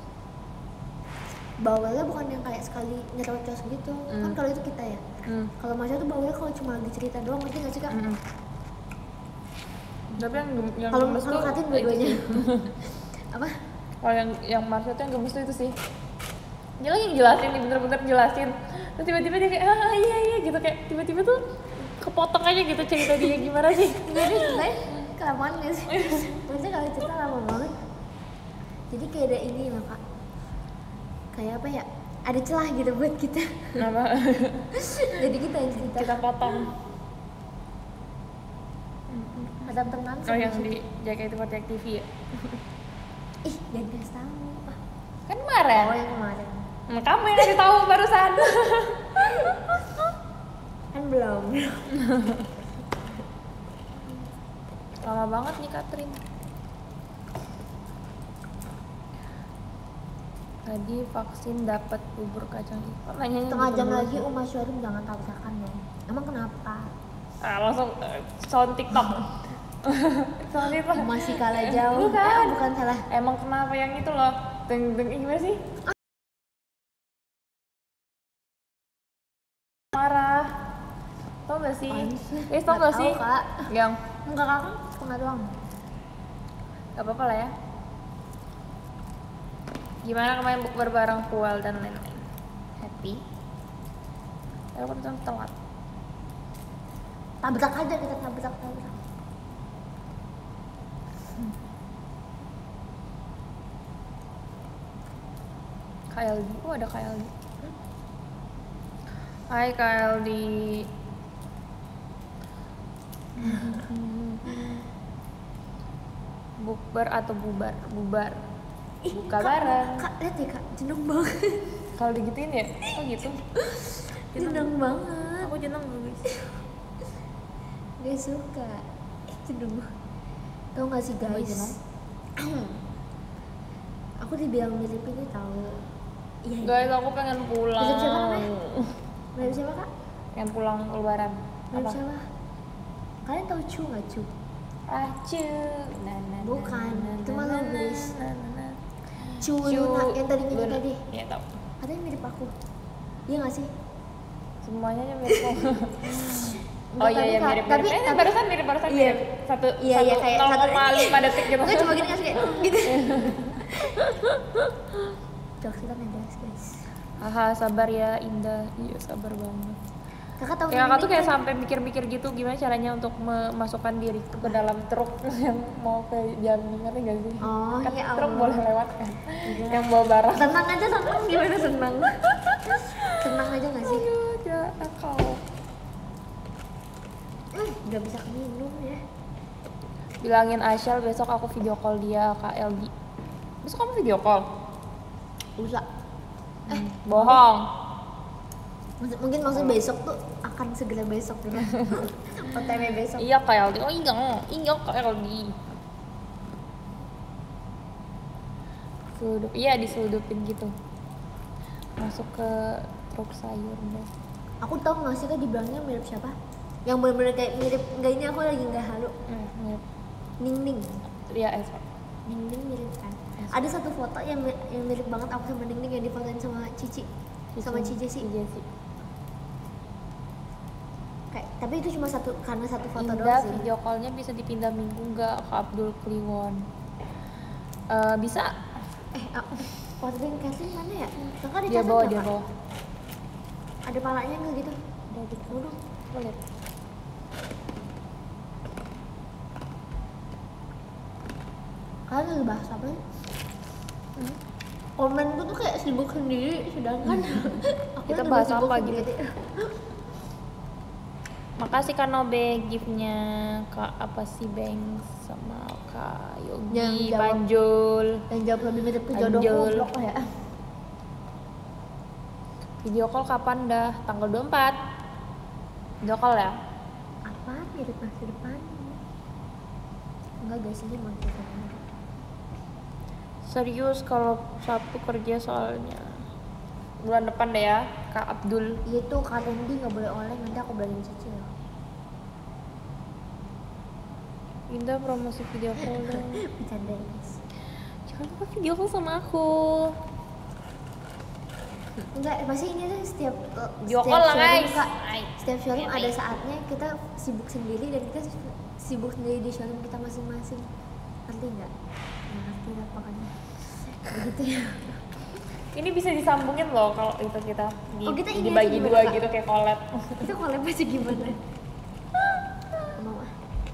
bawelnya bukan yang kayak sekali nyerocos gitu. Hmm. Kan kalau itu kita ya. Hmm. Kalau Marsha tuh bawelnya kalau cuma lagi cerita doang, ngerti gak sih Kak? Mm-mm. Tapi yang gem- yang Kalau gemes kalau tuh Katin itu dua-duanya. sih. Apa? Kalau yang yang Marsha tuh yang gemes tuh itu sih. Dia lagi ngejelasin nih, bener-bener jelasin. Terus tiba-tiba dia kayak ah iya iya gitu, kayak tiba-tiba tuh kepotong aja gitu cerita dia gimana sih. Jadi sebenarnya kelamaan nggak sih? Maksudnya kalau cerita lama banget. Jadi kayak ada ini loh kak. Kayak apa ya? Ada celah gitu buat kita. Apa? Jadi kita yang cerita. Kita potong. Ada teman. Oh yang di J K T empat puluh T V ya? Ih jangan kasih tahu. Kan kemarin. Oh yang kemarin. Hmm, kamu yang kasih tahu barusan. Kan belum. Lama banget nih Catherine. Tadi vaksin dapat bubur kacang hijau. Nanyanya Setengah gitu jam mulu lagi sih. Uma Syurim jangan tabrakan dong. Emang kenapa? Ah, langsung uh, sound TikTok. Sound TikTok. Masih kalah jauh. Bukan. Eh, bukan salah. Emang kenapa yang itu loh? Deng deng gimana sih? Marah. Tau gak sih? Guys, tau Nggak gak sih? tahu, Kak. Yang Enggak kakak, setengah doang. gak apa-apa lah ya. Gimana kemarin bukber bareng Pual dan lain-lain? Happy? Ya aku tuh telat. Tabrak aja kita tabrak tabrak. K L D, oh ada K L D. Hai K L D. Bukber atau bubar? Bubar. Buka bareng. Kak, lihat ya kak, jeneng banget. Kalau digituin ya? Oh gitu. Jeneng banget. Aku jeneng gak guys? Gak suka. Eh, jeneng banget. Tau gak sih Apa guys? jeneng? Aku dibilang mirip ini tahu. Iya. iya. Guys, aku pengen pulang. Mirip siapa namanya? Mirip siapa kak? Pengen pulang lebaran. Mirip Apa? siapa? Kalian tahu Cu nggak Cu? Acu. Na, na, na, Bukan, na, itu na, mah na, Lubis. na, na, na. Cu Cu Luna yang tadi nyanyi Luna. tadi. Iya tau. Katanya mirip aku. Iya nggak sih? Semuanya aja mirip kok. Oh Enggak, iya tapi iya Kak- mirip tapi- mirip. Eh, tapi- barusan mirip barusan Iya. mirip. Satu Iya, satu iya, kayak nol satu- koma lima detik gitu. Gue cuma gini kasih kayak gitu. Jokes kita ngegas guys. Haha, sabar ya Indah. Iya, sabar banget. Kakak tahu Ya, kakak ini tuh kayak kan? sampai mikir-mikir gitu gimana caranya untuk memasukkan diri ke dalam truk yang mau ke Jambi, ngerti gak sih? Oh, Kan ya truk Allah. boleh lewat kan? Iya. Yang bawa barang. Tenang aja tenang gimana senang. Tenang aja nggak sih? Aduh, ya kau. Hmm, udah bisa minum ya. Bilangin Aisyah besok aku video call dia Kak L D. Besok kamu video call? Usah. Eh, bohong. Maksud- Mungkin maksud besok tuh akan segera besok gitu. O T W besok. Iya Kak L D. Oh iya, iya Kak L D. Seludup, iya diseludupin gitu. Masuk ke truk sayur deh. Aku tahu nggak sih kak dibilangnya mirip siapa? Yang benar-benar kayak mirip, enggak ini aku lagi nggak halu. Hmm, mirip. Ning Ning. Iya, Espa. Ning Ning mirip kan? Ada satu foto yang mi- yang mirip banget aku sama Ning Ning yang difotoin sama Cici. Sama Cici sih. Cici. Kayak, tapi itu cuma satu karena satu foto Indah doang sih. video callnya bisa dipindah minggu nggak ke Abdul Kliwon? Eh, bisa. Eh, aku, foto yang Kathleen mana ya? Kakak ada Dia catat bawa, nggak, dia Kak? bawa. Ada palanya nggak gitu? Udah gitu. Mau dong. Coba lihat. Kalian lagi bahas apa sih? Komenku tuh kayak sibuk sendiri, sedangkan aku Kita lagi bahas sibuk apa sendiri. Makasih Kak Nobe giftnya Kak apa sih Bang sama Kak Yogi Yang jawab. Panjul. Yang jawab lebih mirip ke Anjol. jodohku, vlog lah ya. Video call kapan dah? Tanggal dua puluh empat. Video call ya? Apa mirip masa depan? Enggak guys, ini mau cerita. Serius kalau Sabtu kerja soalnya. Bulan depan deh ya, Kak Abdul. Itu Kak Randy nggak boleh oleh, nanti aku beliin cicil. Indah promosi video call dong. Bercanda ya guys. Jangan lupa video call sama aku. Enggak, pasti ini tuh setiap Video setiap call lah showroom, guys. Kak. Ay. Setiap showroom Ya, ada baik. saatnya kita sibuk sendiri dan kita sibuk sendiri di showroom kita masing-masing. Ngerti nggak? Ya, ngerti lah pokoknya. begitu ya. Ini bisa disambungin loh kalau itu kita di, Oh, kita ini dibagi aja dua gimana, Kak? gitu kayak collab. Itu collab aja gimana? Mau ah.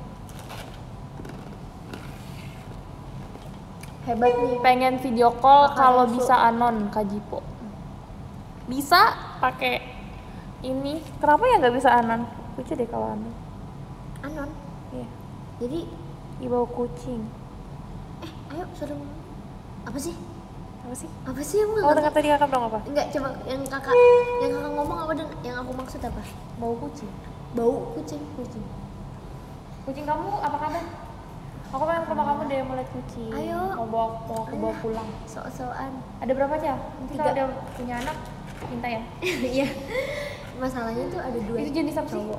Hebat nih. Pengen video call Kakak kalau Rasul. bisa anon Kak Jipo. Bisa pakai ini. Kenapa ya nggak bisa anon? Lucu deh kalau anon. Anon. Iya. Jadi Ibawa kucing. eh ayo suruh ngomong. Apa sih? Apa sih? Apa sih yang Oh, dengar tadi kakak bilang apa? Enggak, coba yang kakak yang kakak ngomong apa dan yang aku maksud apa? Bau kucing. Bau kucing. Kucing. Kucing kamu apa kabar? Aku pengen ke rumah kamu deh mau lihat kucing. Ayo. Mau bawa mau aku bawa pulang. Sok-sokan. Ada berapa aja? Nanti Tiga. kalau ada punya anak minta ya. Iya. Masalahnya tuh ada dua. Itu jenis apa sih? cowok.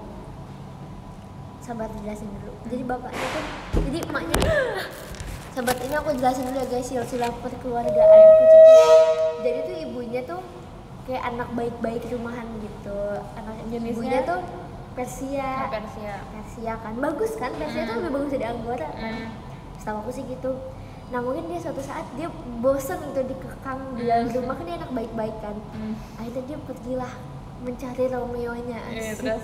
Sabar jelasin dulu. Jadi bapaknya tuh, jadi emaknya sahabat ini aku jelasin dulu ya guys, silsilah perkeluargaan kucing tuh. Jadi tuh ibunya tuh kayak anak baik-baik rumahan gitu. Anak Jenisnya? ibunya tuh Persia. Persia. Persia kan bagus kan, Persia tuh lebih bagus dari Anggora kan. Hmm. Setahu aku sih gitu. Nah mungkin dia suatu saat dia bosen gitu dikekang di dalam rumah, kan dia anak baik-baik kan. Hmm. Akhirnya dia pergilah mencari Romeo-nya. Iya, asik. terus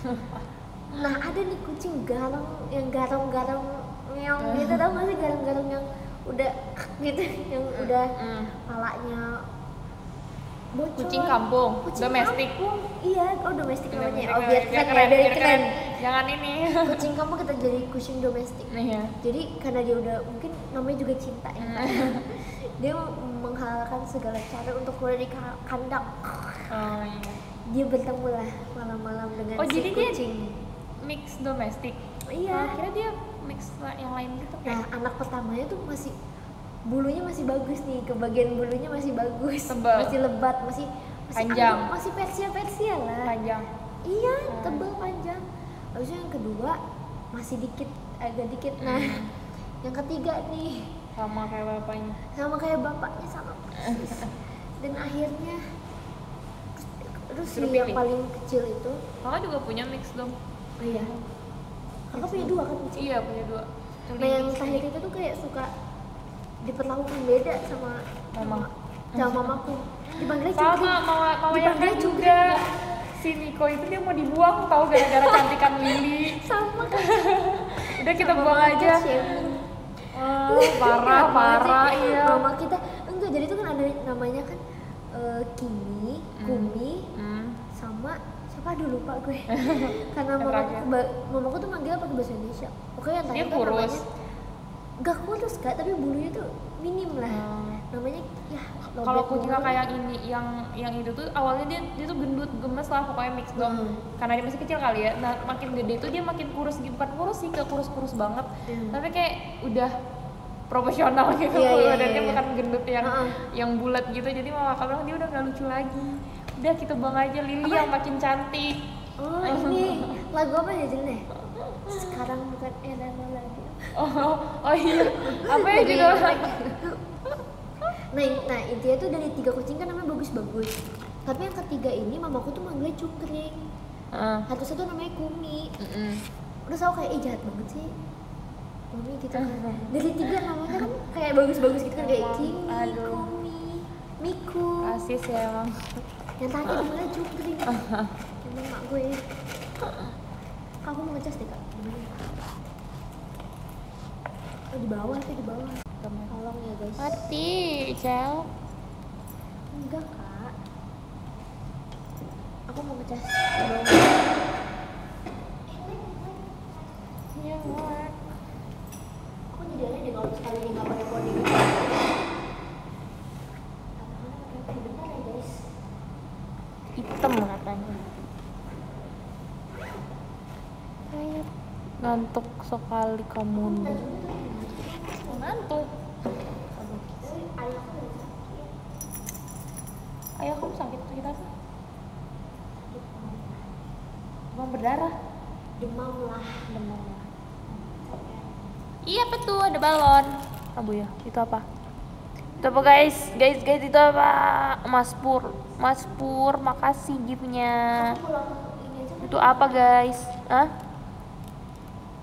Nah ada nih kucing garong yang garong-garong ngeong gitu, tau gak sih garong-garong yang udah gitu, yang udah Hmm. palanya bocor. Kucing kampung, domestik. kampung. Iya, oh domestik namanya. Domestik, Oh biar biar keren ya, biar keren. Jangan ini. Kucing kampung kita jadi kucing domestik. Iya. Jadi karena dia udah mungkin namanya juga cinta ya. Kak. Dia menghalalkan segala cara untuk keluar dari ka- kandang. Oh iya. Dia bertemu lah malam-malam dengan Oh, si jadi dia kucing. Mix domestik. Iya. Oh, kira dia mix la- yang lain gitu Nah, kayak anak pertamanya tuh masih bulunya masih bagus nih, ke bagian bulunya masih bagus, Tebal. masih lebat, masih masih Panjang. agak- masih persia persia lah. panjang. Iya, Hmm. tebal panjang. Habis itu yang kedua masih dikit, agak dikit. Nah, Hmm. yang ketiga nih Sama kayak bapaknya. sama kayak bapaknya sama persis. Dan akhirnya terus si Suruh yang pilih. paling kecil itu, Kakak juga punya mix dong. oh iya, kakak punya dua kan kucing? Iya, punya dua. Nah yang terakhir itu tuh kayak suka diperlakukan beda sama Mama. sama mamaku. Dipanggilnya Sama cungkring. mama mama yang Dipanggilnya kan cungkring. juga. Si Niko itu dia mau dibuang tahu gara-gara cantikan Lili. Sama kan. Udah kita Sama buang mama aja. shaming. Oh, parah Mama parah sih, iya. Mama kita enggak, jadi itu kan ada namanya kan eh, Kimi, Kumi, Hmm. sama siapa dulu lupa gue. Karena Yang mamaku, terakhir. ba- mamaku tuh manggil pakai bahasa Indonesia. Pokoknya yang Dia terakhir tuh kurus. namanya enggak kurus Kak, tapi bulunya tuh minim lah. Hmm. Namanya ya Kalau lobet kucing mulu. kakak yang ini, yang yang itu tuh awalnya dia dia tuh gendut, gemes lah pokoknya mix dong. Hmm. Karena dia masih kecil kali ya. Nah, makin gede tuh dia makin kurus, bukan kurus sih, ke kurus-kurus banget. Hmm. Tapi kayak udah proporsional gitu Iya, iya, badannya, iya. bukan gendut yang Heeh. yang bulat gitu. Jadi mama kakak bilang dia udah gak lucu lagi. Udah kita buang aja Lili yang makin cantik. Oh ini lagu apa ya judulnya? Sekarang bukan Elena lagi. Oh, oh iya. Apa ya Jadi, judulnya? Nah, in- nah intinya tuh dari tiga kucing kan namanya bagus-bagus. Tapi yang ketiga ini mamaku tuh manggilnya cungkring. Heeh. Satu satu namanya Kumi. Mm-mm. Udah tau kayak ih jahat banget sih. Kumi gitu kan. Dari tiga namanya kan kayak bagus-bagus gitu kan, kayak Emang, Kimi, aduh. Kumi, Miku. Rasis ya emang. Yang terakhir namanya cungkring. Emang mak gue. Aku mau ngecas deh kak. Gimana? Oh di bawah tuh di bawah. Tolong ya guys. Mati, Cel. Enggak kak. Aku mau ngecas. Iya, Mak. Aku nyediain deh kalau sekali ini nggak pakai kode. Bentar ya guys. Hitam katanya. Kayak ngantuk sekali kamu nih. Ngantuk. Ayahku udah sakit. Ayah kamu sakit sakit apa? Demam berdarah. Demam lah. Demam. Iya betul, ada balon. Abu ya, itu apa? Itu apa guys? Guys, guys itu apa? Mas Pur. Mas Pur, makasih giftnya. Aku pulang ini aja kan. Itu apa guys? Hah?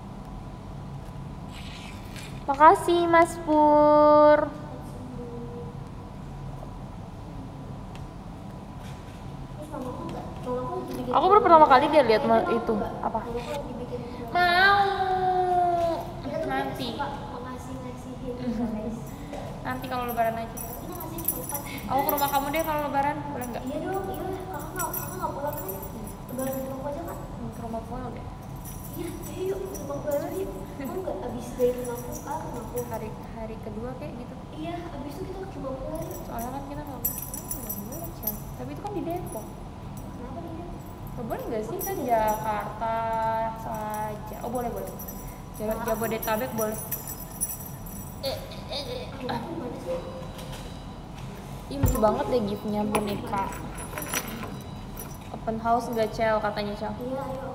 Makasih Mas Pur. Aku baru pertama kali dia lihat ma- itu apa? Kalau kok dibikin Mau. kita tuh Nanti. suka mengasih-ngasihin gitu, guys. Nanti kalau lebaran aja. Kita ngasih cepat. Aku ke rumah kamu deh kalau lebaran, boleh nggak? Iya dong, iya. Kakak nggak, kakak nggak pulang kan? Lebaran di rumah aja kan? Ke rumah pulang deh. Iya, ayo yuk ke rumah lebaran yuk. Kamu nggak abis dari rumahku kan? Rumahku. Hari hari kedua kayak gitu. Iya, abis itu kita ke rumah lebaran yuk. Soalnya kan kita nggak nggak boleh Chan. Tapi itu kan di Depok. Kenapa nih? Nggak boleh nggak sih kan Jakarta saja? Oh boleh boleh. Jab- Jabodetabek boleh. Aku mana sih? Ih lucu banget deh giftnya boneka. Open house nggak Cel katanya Cel. Iya, ayo.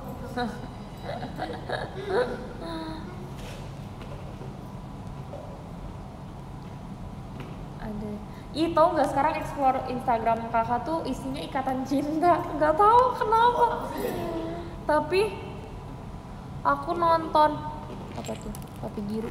Ada. Ih tau nggak sekarang explore Instagram kakak tuh isinya ikatan cinta. Nggak tahu kenapa. Tapi aku nonton apa tuh? Papi Giru.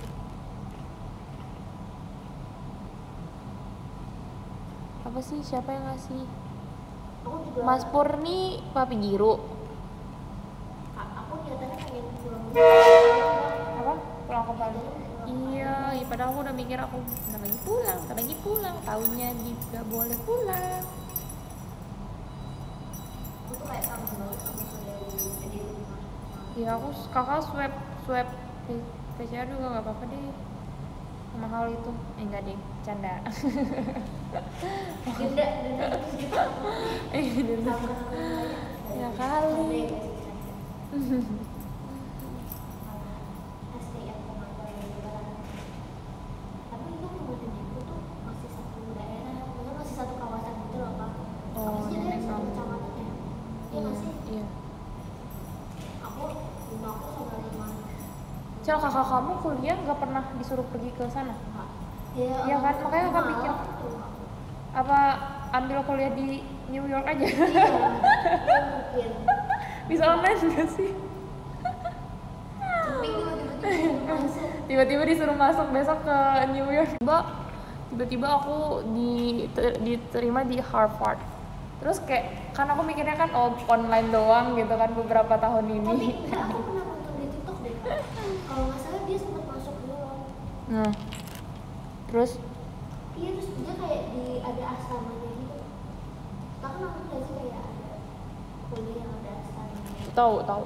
Apa sih siapa yang ngasih? Aku juga. Mas Pur nih Papi Giru. Aku nyatanya pengen pulang. Apa? Pulang ke Bali. Iya, iya, padahal aku udah mikir aku bentar lagi pulang, bentar lagi pulang. Tahunnya juga boleh pulang. Aku tuh kayak kangen banget sama saudara di rumah. Ya aku kakak swab swab P C R juga nggak apa-apa deh. Mahal itu. Eh enggak deh, canda. Denda, denda terus gitu. Eh, denda. Ya kali. Asli aku nggak yang lebaran. Tapi itu rumah nenekku tuh masih satu daerah, maksudnya masih satu kawasan gitu loh Pak. Oh, Apa sih nenek dia satu kamu. kecamatan ya? Iya nggak sih? Iya. Aku rumah aku sama rumah. Cel kakak kamu kuliah nggak pernah disuruh pergi ke sana? Iya Iya kan? Makanya kakak pikir. Apa ambil kuliah di New York aja? Iya, mungkin. Bisa online nggak sih? Tapi gue tiba-tiba masuk. Tiba-tiba disuruh masuk besok ke New York. Tiba tiba-tiba aku di diterima di Harvard. Terus kayak kan aku mikirnya kan oh, online doang gitu kan beberapa tahun Tapi ini. enggak, aku pernah nonton di TikTok deh. Kalau nggak salah dia sempat masuk dulu. Nah. Terus Iya, terus dia kayak di ada asramanya gitu. Kakak nonton nggak sih kayak ada kuliah yang ada asramanya? tahu tahu.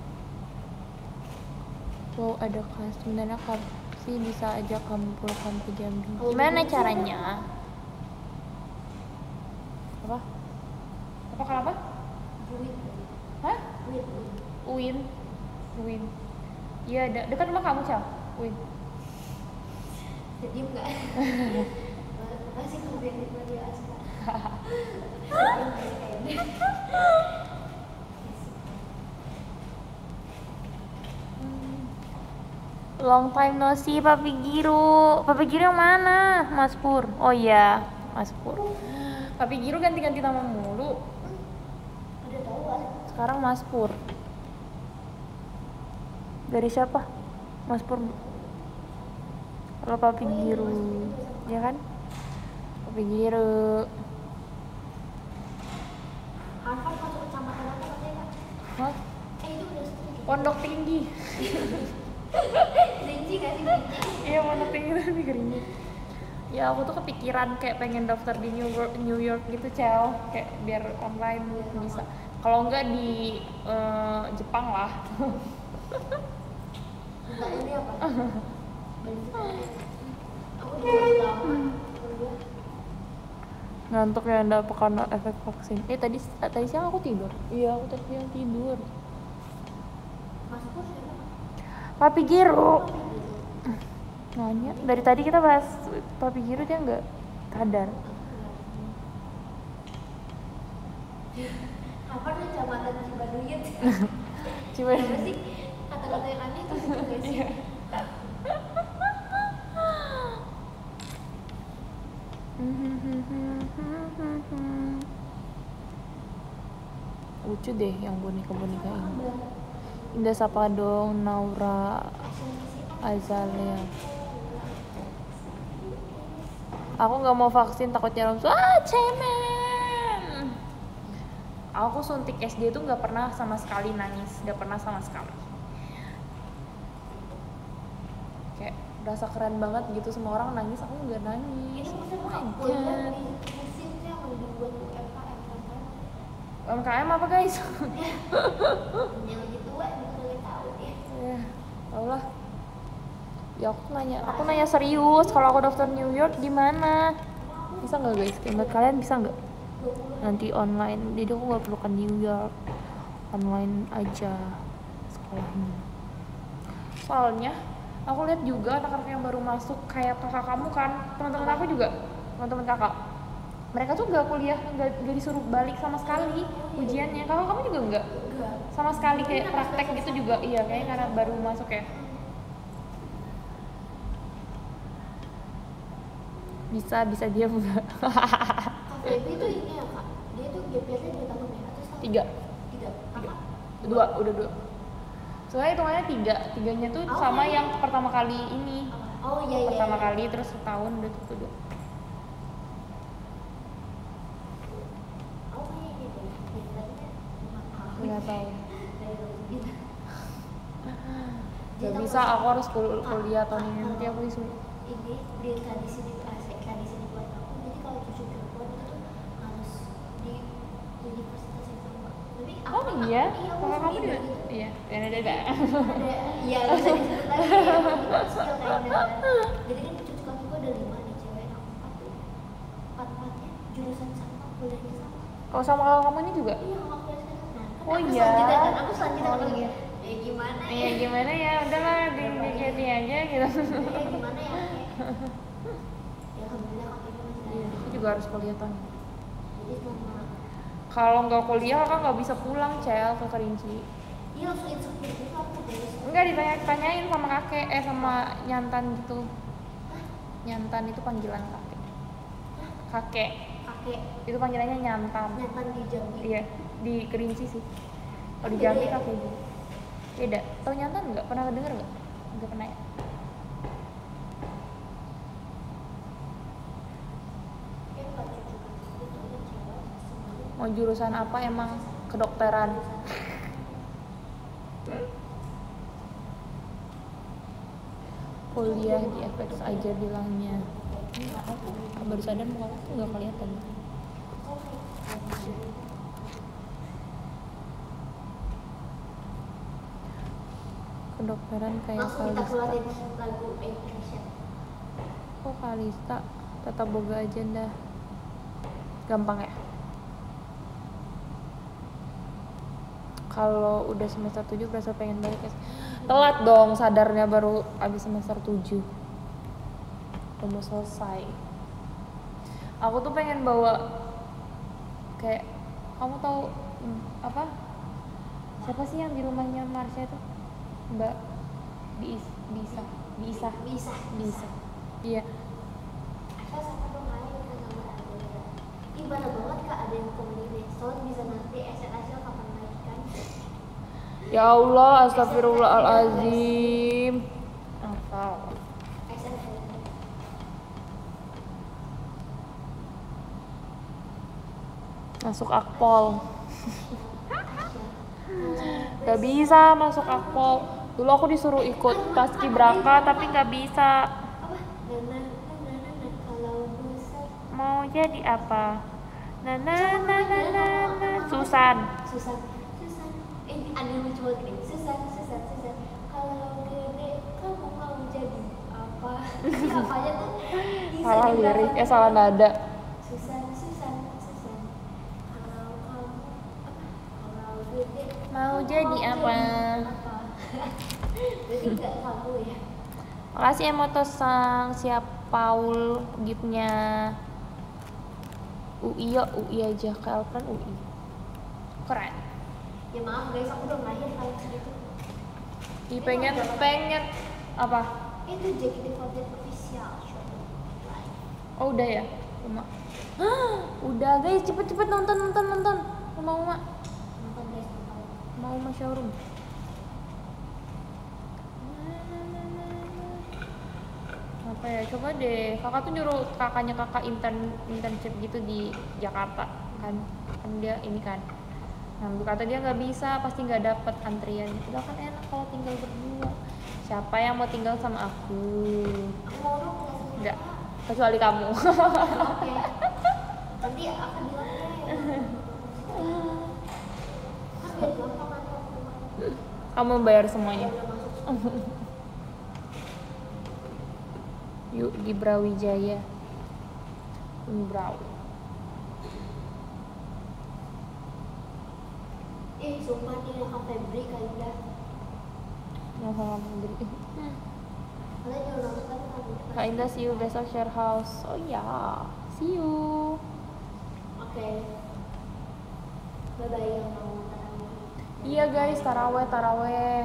Wow, ada kelas sebenarnya kamu sih bisa ajak kamu pulang ke Jambi. Oh, Gimana bisa. caranya? Apa? Apa kenapa? Duit, Hah? duit, duit. Uin. Uin. Iya, de dekat rumah kamu, Cel. Uin. Diem nggak? Masih kerja di media astra. Long time no see, Papi Giru. Papi Giru yang mana? Mas Pur. Oh iya, Mas Pur. Papi Giru ganti-ganti nama mulu. Ada tahu kan? Sekarang Mas Pur. Dari siapa? Mas Pur. Kalau Papi Giru, ya kan? Papi Giru. Harvard masuk kecamatan apa katanya Kak? Hah? Eh itu udah setuju. Pondok Tinggi. Rinci nggak sih Rinci? Iya, Pondok Tinggi tapi Geringi. Ya aku tuh kepikiran kayak pengen daftar di New York, New York gitu, Cel. Kayak biar online bisa. Kalau enggak di eh, Jepang lah. Enggak ini apa? Aku juga lama. Ngantuk ya anda apa karena efek vaksin? Eh tadi tadi siang aku tidur. Iya aku tadi siang tidur. Mas Pur siapa? Papi Giru. Nanya dari tadi kita bahas Papi Giru dia nggak sadar. Apa nih kecamatan Cibaduyut? Coba. Apa sih kata-kata yang aneh itu juga sih? Lucu deh yang boneka-boneka ini. Indah sapa dong Naura Azalea. Aku nggak mau vaksin takutnya langsung ah cemen. Aku suntik S D tuh nggak pernah sama sekali nangis, nggak pernah sama sekali. Kayak berasa keren banget gitu, semua orang nangis, aku nggak nangis. Ini maksudnya Oh bukan my kuliah God. di mesin tuh yang dibuat U M K M kan? U M K M apa guys? Yang lagi tua juga lagi tahu ya. Ya, tau lah. Ya aku nanya, aku nanya serius, kalau aku daftar New York gimana? Bisa nggak guys? Menurut kalian bisa nggak? Nanti online, jadi aku nggak perlu ke New York, online aja sekolahnya. Soalnya aku lihat juga anak-anak yang baru masuk kayak kakak kamu kan, teman-teman aku juga, teman-teman kakak, mereka tuh nggak kuliah, nggak nggak disuruh balik sama sekali ujiannya. Kakak kamu juga nggak sama sekali kayak praktek gitu juga, iya kayaknya karena baru masuk ya. Bisa bisa diam nggak? K V B itu ini ya kak, dia tuh gap year-nya dua tahun ya atau setahun? Tiga, Tiga. Kakak? dua, udah dua. Soalnya hitungannya tiga, tiganya tuh Oh, sama iya. yang pertama kali ini. Oh iya iya. Pertama iya. kali terus setahun udah tuh kedua. Oh iya iya iya. Biasanya empat tahun. Nggak tahu. Gitu. Gak bisa, aku harus kul kuliah tahun ini, nanti aku disuruh. Ini di tradisi di asik tradisi di buat aku. Jadi kalau cucu perempuan itu tuh harus di universitas yang sama. Tapi aku Oh nggak- iya, iya, aku kakak kamu sendiri juga? gitu. Iya, ya ada ada. Ada iya nggak bisa disebut lagi ya. Itu skill kayaknya. Jadi kan cucu kamu gue ada lima nih cewek, aku empat tuh. Empat empatnya jurusan sama, kuliahnya sama. Kalau sama kakak kamu ini juga? Iya kalau kuliah sekarang. Nah, kan Oh aku iya. selanjutnya kan aku selanjutnya Oh apa lagi? iya. Ya gimana ya? Iya gimana ya, udahlah di di jadi aja gitu. Ya gimana ya? Ya alhamdulillah kakaknya masih ada. Iya, aku juga harus kuliah tahun ini. Jadi selama Kalau nggak kuliah kakak nggak bisa pulang cel ke Kerinci. iya langsung insecure gitu aku guys. Enggak ditanya-tanyain sama kakek, eh sama nyantan gitu. Nyantan itu panggilan kakek. Kakek Kakek itu panggilannya nyantan. nyantan di Jambi. Iya, di Kerinci sih. Kalau di Beda Jambi ya? kakek gitu. Beda. Tahu nyantan nggak? Pernah denger nggak? Nggak pernah ya? Ya nggak cucu kan itu ada cewek semuanya. Mau jurusan apa emang? Kedokteran. Kuliah di F X aja bilangnya. Ini apa? Baru sadar muka aku nggak kelihatan. Kedokteran kayak Langsung kita Kalista. keluarin lagu Indonesia. Kok Kalista? Tetap boga aja dah. Gampang ya? Kalau udah semester tujuh berasa pengen balik ya. Telat dong sadarnya baru abis semester tujuh. Udah mau selesai. Aku tuh pengen bawa kayak kamu tahu hmm, apa? Siapa sih yang di rumahnya Marsha itu? Mbak Bis bisa bisa Bisa. bisa. Iya. Asal sama dong aja kita gambar ada. Ih banyak banget kak ada yang komen di soalnya bisa nanti S N hasil kapan lagi kan? Ya Allah, astagfirullahalazim. Apa? S N hasil. Masuk akpol. Gak bisa masuk akpol. Dulu aku disuruh ikut paskibraka tapi gak bisa. Apa? Nana nana nana kalau besar Mau jadi apa? Na na na na na na. Susan. Susan Susan eh ada yang lucu banget nih Susan Susan Susan kalau gede kamu mau jadi apa? Si apanya tuh bisa Salah di lirik, belakang. eh salah nada. Susan Susan Susan kalau kamu apa? Kalau gede Mau kamu jadi apa? apa? Jadi nggak kamu ya. Makasih ya Motosang, siap Paul giftnya. U I ya, U I aja, ke Alfred U I. Keren. Ya maaf guys aku belum lahir kali segitu. Ih pengen, pengen apa? Itu J K T empat puluh delapan official show live. Oh udah ya, Uma. Udah guys, cepet-cepet nonton nonton nonton. Uma Uma, Nonton guys nonton. mau Uma showroom. Apa ya? Coba deh. Kakak tuh nyuruh kakaknya kakak intern internship gitu di Jakarta kan? Kan dia ini kan Ngambil kata dia nggak bisa, pasti nggak dapet antrian. Udah kan enak kalau tinggal berdua. Siapa yang mau tinggal sama aku? Aku mau dong kelas lima. Enggak, kecuali kamu. Oke. Nanti aku bilang deh. Kan biar gampang nanti aku. Kamu bayar semuanya. Yuk di Brawijaya. Brau. Eh, sumpah nih Kak Febri, Kak Indah. Yang sama beli. Kalian juga nonton kan Kak Indah? Kak Indah, see you besok share house. Oh ya, see you. Oke. Bye-bye yang mau tarawih. Iya guys, taraweh, taraweh.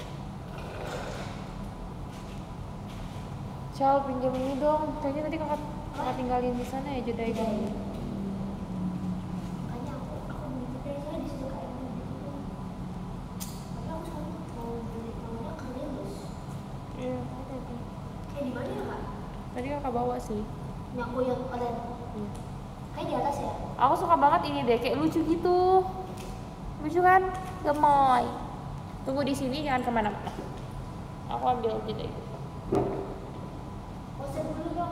Ciao, pinjam ini dong. Kayaknya tadi kakak, kakak tinggalin di sana ya, Jedai dong. Makanya aku aku begitu deh, saya disuruh Kak Indah gitu. Tapi aku sekarang mau beli tamunya Cornelius. Iya, tadi. Kayak di mana ya Kak? Tadi kakak bawa sih. Yang aku yang kalian. Iya. Kayak di atas ya? Aku suka banget ini deh, kayak lucu gitu. Lucu kan? Gemoy. Tunggu di sini, jangan kemana-mana. Aku ambil Jedai. Pose dulu dong.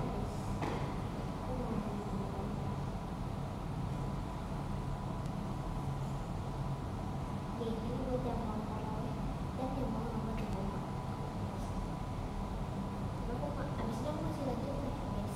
Nih, ini buat yang mau tarawih dan yang mau nonton di rumah. Aku ma- abisnya aku masih lanjut lagi guys.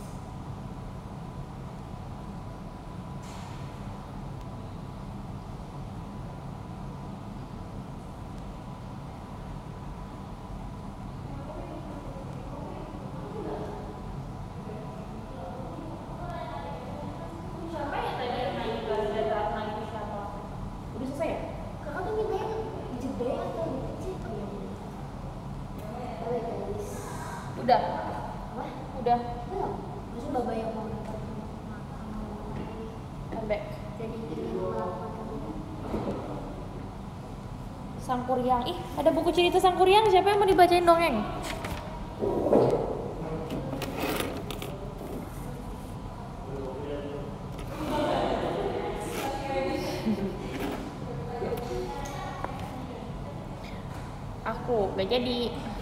Siapa ya tadi yang nanya gak ada nanya siapa? Udah selesai ya? Kakak tuh mintanya jeda atau kecil? Bye guys. Udah. Apa? Udah. Belum. Maksudnya baba yang mau nonton makan Come back. jadi ingin melakukan Sang Kuryang. Ih, ada buku cerita Sang Kuryang. Siapa yang mau dibacain dongeng? Aku gak jadi.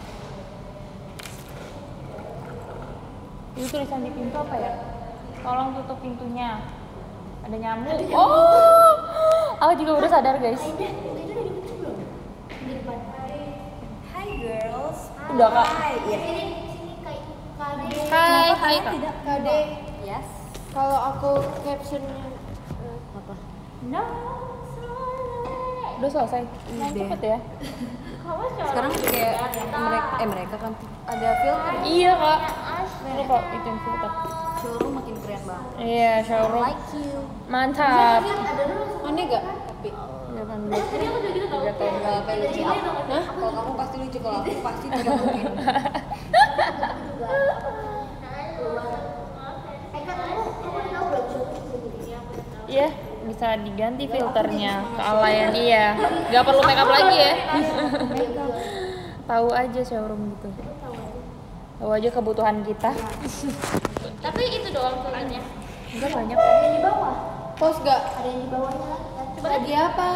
Itu tulisan di pintu apa ya? Tolong tutup pintunya. Ada nyamuk. Oh, aku juga udah sadar guys. Kak Indah, itu udah dibentuk belum? Di depan. Hi girls. Udah kak. Hi. Ya. Sini, sini Kak Kak Ade. Hai, Kenapa hai kalian kak. tidak Kade, Yes. kalau aku captionnya Apa? No, udah selesai. Main Udah. cepet ya. Sekarang kayak mereka eh mereka kan ada filter. Iya kak. Lu kok itu yang filter. Showroom makin keren banget. Iya, showroom. Like you. Mantap. aneh gak? Tapi Jangan Tadi aku juga gitu tau. Gak tau gak apa lucu. Hah? Kalau kamu pasti lucu, kalau aku pasti tidak mungkin. Juga. Eh Kak, kamu kamu udah tahu belum syuting sendiri? Iya, bisa diganti filternya. Kealayan iya. Gak perlu makeup lagi ya. Tahu aja showroom gitu. Tahu aja kebutuhan kita. Tapi itu doang filternya. Enggak banyak. Ada yang di bawah. post gak? Ada yang di bawahnya lagi kan? Coba Lagi apa?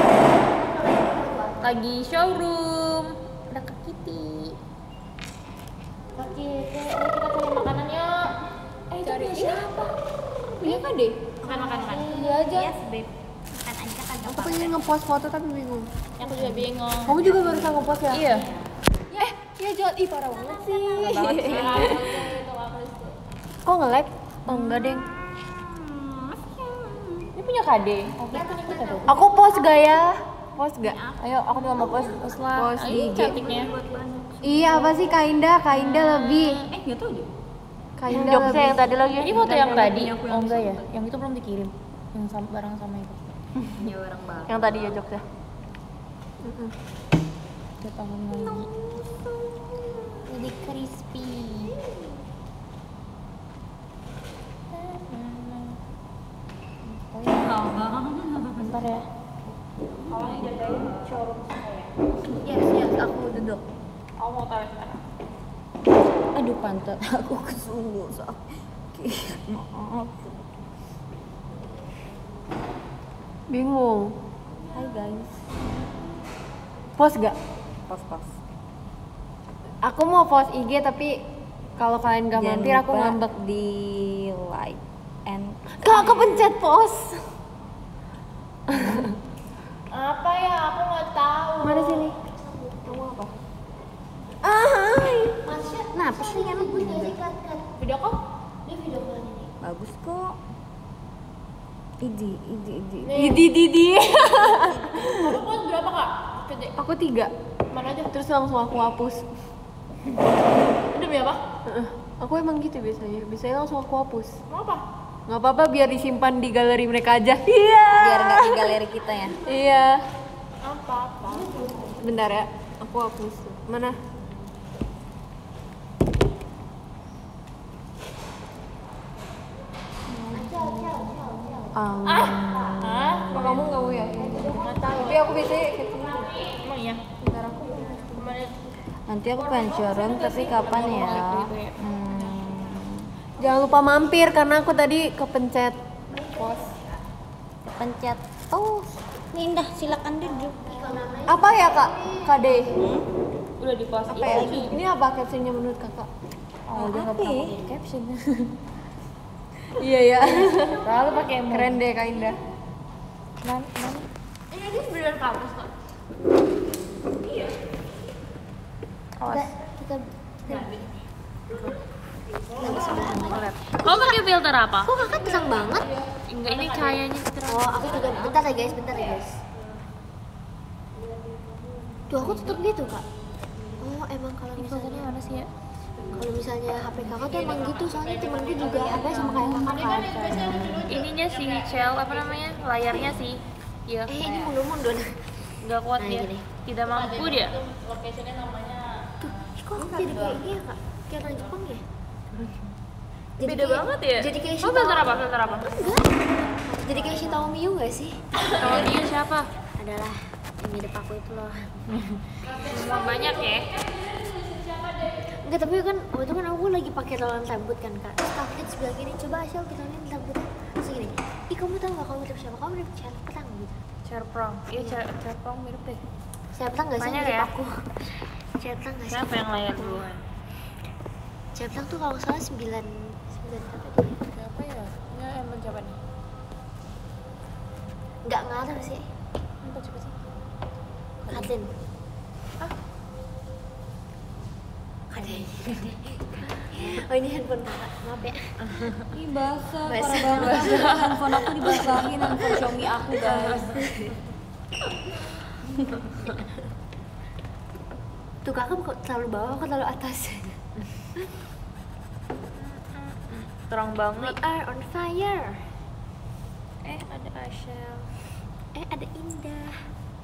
Lagi showroom. Ada Kak Kitty. Kaki, ayo kita cari makanan yuk. Eh, itu Cari punya siapa? Iya kan deh. Makan, makan, makan. Iya aja. Yes, babe. Kan aja kan Aku pengen ngepost foto tapi bingung. Aku juga bingung. Kamu juga barusan ngepost ya? Iya. Eh, iya jangan. Ih parah banget sih. Banget. Kok nge-lag? Oh enggak, Deng. Ini punya K D. Oh, kita punya tuh. Aku post gak ya? Post gak? Ayo, aku juga mau post. Post lah. Post Ayo, di I G. cantiknya. Iya apa sih Kak Indah? Kak Indah lebih. Eh, enggak tahu deh. Kak Indah Jokesnya lebih. yang tadi lagi. Ini foto yang tadi. aku yang Oh enggak ya? Yang itu belum dikirim. Yang sama, barang sama itu. Ya orang banget. Yang tadi ya jokesnya. Kita tahun lagi. Jadi crispy. Bentar ya. Tolong jagain showroom saya. Yes, yes, aku duduk. Aku mau taruh sekarang. Aduh, pantat aku kesungguh sakit. Maaf. Bingung. Hai guys. Post gak? Pos-pos. Aku mau post I G tapi kalau kalian gak Jangan mampir aku lupa ngambek. di like and Kak, aku pencet post. Apa ya? Aku nggak tahu. Mana sini? Kamu apa? Ah, hai. Kenapa sih yang aku Video call? bagus kok. Idi, idi, idi. Didi Didi. Kamu post berapa kak? Gede. Aku tiga. Mana aja? Terus langsung aku hapus. Demi apa? Heeh. Aku emang gitu biasanya. Biasanya langsung aku hapus. Mau apa? Nggak apa-apa biar disimpan di galeri mereka aja. Iya. Biar nggak di galeri kita ya. Iya. Apa apa? Bentar ya. Aku hapus. Mana? Um, Ah? Kok kamu nggak mau ya? Nggak tahu. Tapi aku biasanya kayak gini. Emang iya. Bentar aku. Kemarin Nanti aku pengen showroom tapi kapan ya? gitu ya. Hmm. Jangan lupa mampir karena aku tadi kepencet post. Pencet tuh. Indah, silakan duduk. Apa ya kak? K D. udah di post Apa ya? Ini apa captionnya menurut kakak? Oh, dia nggak pernah pakai caption. Iya ya. Lalu pakai emoji. Keren deh Kak Indah. Dan, dan Ini dia beneran kampus kok. Iya. Kita kita Kamu pakai filter apa? kok kakak terang banget? Enggak, ini cahayanya terang. Oh, aku juga bentar ya guys, bentar ya guys. Tuh aku tutup gitu kak. Oh emang kalau misalnya mana sih ya? kalau misalnya H P kakak tuh emang gitu, soalnya temenku juga H P sama kayak kakak kan. Ininya sih, Shell apa namanya? Layarnya sih. Iya. Eh ini mundur-mundur. Nggak kuat Nah, dia. gini. Tidak mampu dia. Tuh, ih, kok aku jadi kayak gini ya kak? Kayak orang Jepang ya? Jadi Beda kayak- banget ya. Jadi kayak Oh, Shita- filter apa? Filter apa? Enggak. Jadi kayak Shitao Miyu gak sih? Kalau dia siapa? Adalah yang mirip aku itu loh. Memang banyak ya. Enggak, tapi kan waktu itu kan aku lagi pakai lawan rambut kan kak. Terus kak Fitz bilang gini, coba Ashel kita lihat rambutnya. Terus gini, ih kamu tau gak kamu mirip siapa? Kamu mirip Cher Petang gitu. Cerprong. Iya, Cer- Cerprong mirip deh. Cher Petang gak sih Banyak mirip ya? aku? Cher Petang gak sih? Siapa yang layar duluan? Cher Petang tuh kalau nggak salah sembilan sembilan berapa dia? Siapa ya? Ya, emang siapa nih? Nggak ngaruh sih. Apa siapa sih? Katlin. Katlin. Oh ini handphone kakak, maaf ya. Ih basah, Basah. parah banget. Handphone aku dibasahin, handphone Xiaomi aku guys. Tuh kakak kok terlalu bawah, kok terlalu atas. Terang We banget. are on fire. Eh, ada Ashel. Eh ada Indah.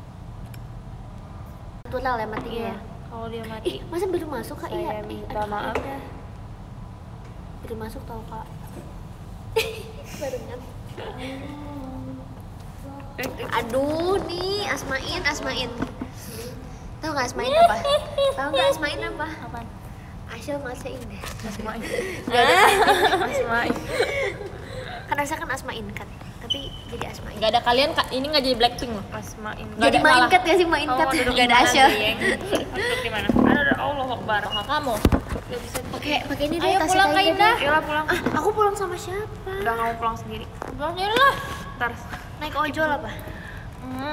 Total ya mati Iya. ya. Kalau dia Ih, mati. masa baru masuk kak? Saya Iya. Eh, minta aduh, maaf. Indah. Baru masuk tau kak. Barengan. Aduh nih Asmain, Asmain. Tahu nggak Asmain apa? Tahu nggak Asmain apa? Apaan? Ashel Masa Indah. Asmain. Gak ada. Asmain. Kan harusnya kan Asmain kan, tapi jadi Asmain. Gak ada kalian, Kak. Ini nggak jadi Blackpink loh. Asmain. Jadi main cut ya sih main Oh, cut. duduk Gak di ada mana, Ashel. Geyeng? Duduk di mana? Ada, ada. Allah Akbar. Kakak kamu. Gak bisa. Pakai pakai ini deh Ayo tasnya pulang, Kak Kak Indah. deh. Yolah pulang. Ah, aku pulang sama siapa? Udah kamu pulang sendiri. Pulang sendiri lah. Ntar. Naik ojol apa? Hmm.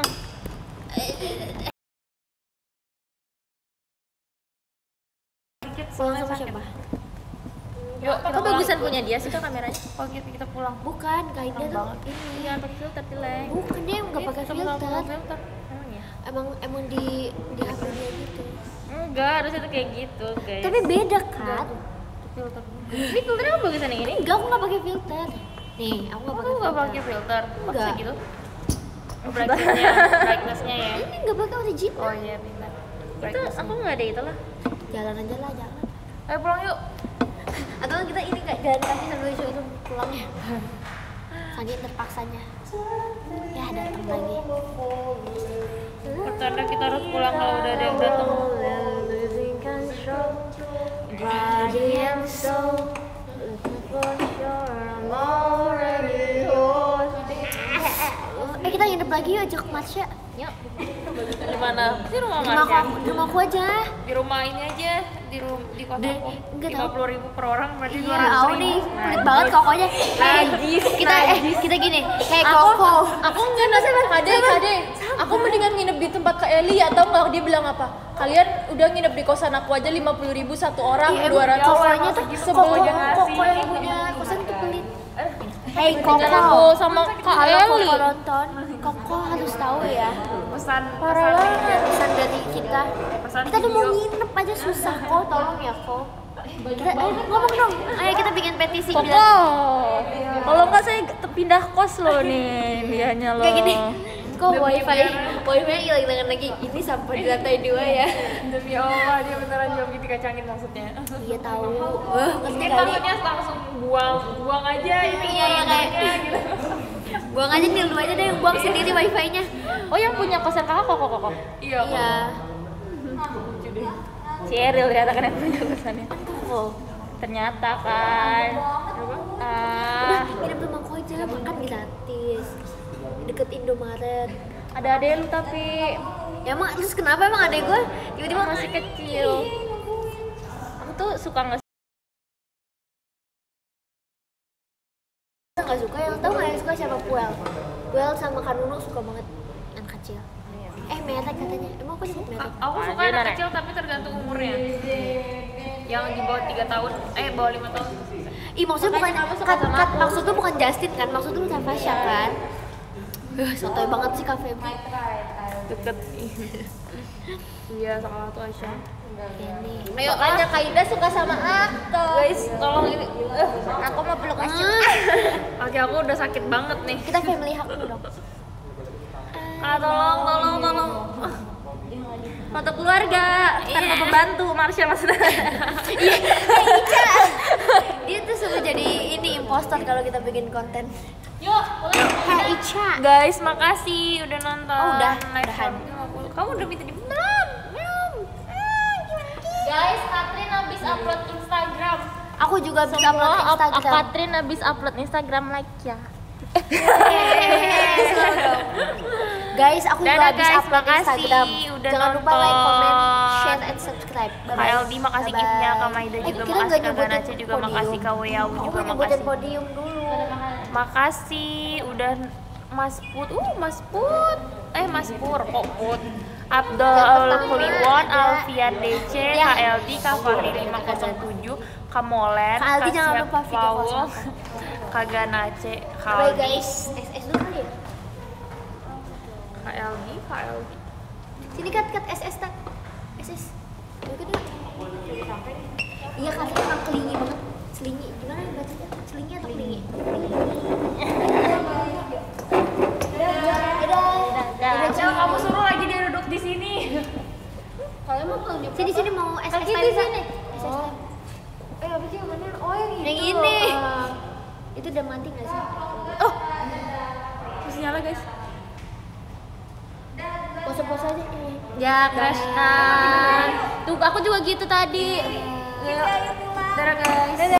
Pulang sama siapa? Yuk, Kok kita bagusan pulang. punya dia sih kak kameranya? Oh gitu, kita pulang. Bukan, Kak Indah Terang tuh banget. ini. Iya, pakai filter jelek. Bukan dia nggak pakai Kita pulang filter. pakai filter. Emang ya? Emang emang di di H P dia gitu. Enggak, harusnya tuh kayak gitu, guys. Tapi beda Enggak kan? tuh. Filter. Ini filternya apa bagusan yang ini? Enggak, aku nggak pakai filter. Nih, aku nggak Aku pakai nggak filter. pakai filter. Masa Enggak. gitu? Oh, brightness-nya, brightness-nya ya. Ini nggak pakai original. Oh iya, pintar. Itu aku nggak ada itu lah. Jalan aja lah, jalan. Ayo pulang yuk. Atau kita ini kayak jalan kaki sambil show itu pulangnya. Saking terpaksanya. Ya datang lagi. Pertanda kita harus pulang kalau udah ada yang datang. Eh kita nginep lagi yuk, ajak Marsha. Yuk. Di mana? Di rumah Di rumahku, Marsha. aku- di rumahku aja. Di rumah ini aja, di rum di kota Deh, aku. enggak lima puluh ribu per orang berarti dua Iya, ratus aku ribu. nih pelit banget kokonya. Najis, Kita eh kita gini, hey koko. Aku nginep Kade, Kade. Aku mendingan nginep di tempat Kak Eli ya, tau nggak dia bilang apa? Kalian udah nginep di kosan aku aja lima puluh ribu satu orang, Iya, dua ratus. kokonya tuh sebel koko, banget. koko yang punya kosan tuh pelit. Hey Dan aku koko. sama Kak Kalau Eli. koko nonton, koko harus tahu ya. Pesan Parah pesan banget. video. Pesan dari kita. Pesan Kita tuh mau video. nginep aja susah kok, tolong ya kok. Kita, ayo ngomong dong. Ayo kita bikin petisi Koko, bilang. kalau nggak saya te- pindah kos lo nih, dianya lo. Kayak gini. Kok wifi, wifi hilang-hilangan lagi. Ini sampai di lantai dua ya. Demi Allah dia beneran joget dikacangin maksudnya. Iya tahu. Wah, ngerti Dia kali. takutnya langsung buang buang aja ini. Iya, iya, kayak- barangnya, gitu. Buang aja nih, lu aja deh yang buang sendiri wifi-nya. Oh yang punya kosan kakak kok kok kok. Iya. Iya. Ceril ternyata kan yang punya kosannya. Oh. Ternyata kan. Ah, Udah, nginep rumah aku aja, makan gratis. Deket Indomaret. ada adek lu tapi Ya emang terus kenapa emang adek gue tiba-tiba masih kecil. Aku tuh suka nggak nggak suka, yang tahu nggak yang suka siapa? Puel. Puel sama Kanuno suka banget yang kecil. Eh merek katanya, emang aku sebut merek? A- Aku suka Aja, anak Nare. kecil tapi tergantung umurnya. Yang di bawah tiga tahun, eh bawah lima tahun. Ih maksudnya bukan kat, kat, maksudnya bukan Justin kan, maksudnya bukan Fasya kan? Uh, sotoy banget sih Kak Feby. Deket. Iya, salah satu Aisyah. Ini. Ayo tanya Kak Ida suka sama aku. Guys, tolong ini. Eh, aku mau peluk Asyik. Ah, Kaki aku udah sakit banget nih. kita family hug dulu dong. Ah, tolong, tolong, tolong. Foto keluarga, tanpa pembantu Marsha maksudnya. Dia tuh suka jadi ini impostor kalau kita bikin konten. Yuk, Hai Ica. Guys, makasih udah nonton. Oh, udah, live udahan. lima puluh. Kamu udah minta di belum? Belum. guys, Katrin habis upload Instagram. Aku juga bisa upload Semua up- Instagram. Katrin habis upload Instagram like ya. Yeay, slow dong. Guys, aku juga Dadah, habis guys, upload makasih Instagram. udah Jangan lupa like, nonton. comment, share, and subscribe. Bye Kak Eldi makasih giftnya, Kak Maida juga makasih, Kak Ganace juga makasih, Kak Weawu juga nyebutin makasih. podium dulu. Makasih udah Mas Put, uh Mas Put, eh Mas Pur, kok Put. Abdul Kliwon, Alfian D C, Ya. Kak Eldi, Kak Fahri lima nol tujuh, Kak Molen, Kak Eldi Kak jangan Siap lupa video Paul, kosong. Kak Ganace, Kak Bye Eldi, guys, S S dulu kali ya? Kak Eldi, Kak Eldi. Sini kat kat S S tak. S S. Yuk yuk. Iya katanya emang kelingi banget. Selingi. Gimana bacanya? Selingi atau kelingi? Dadah. Dadah. Cel, kamu suruh lagi dia duduk di sini. Kalian mau peluk Sini sini mau S S Kaki time di Kak. sini. S S time. Eh, apa sih yang bener? Oh, yang itu. Yang ini. Itu udah mati nggak sih? Oh, masih nyala guys. Pose-pose aja. Ya, crash kan. Tuh, aku juga gitu tadi. Dadah guys.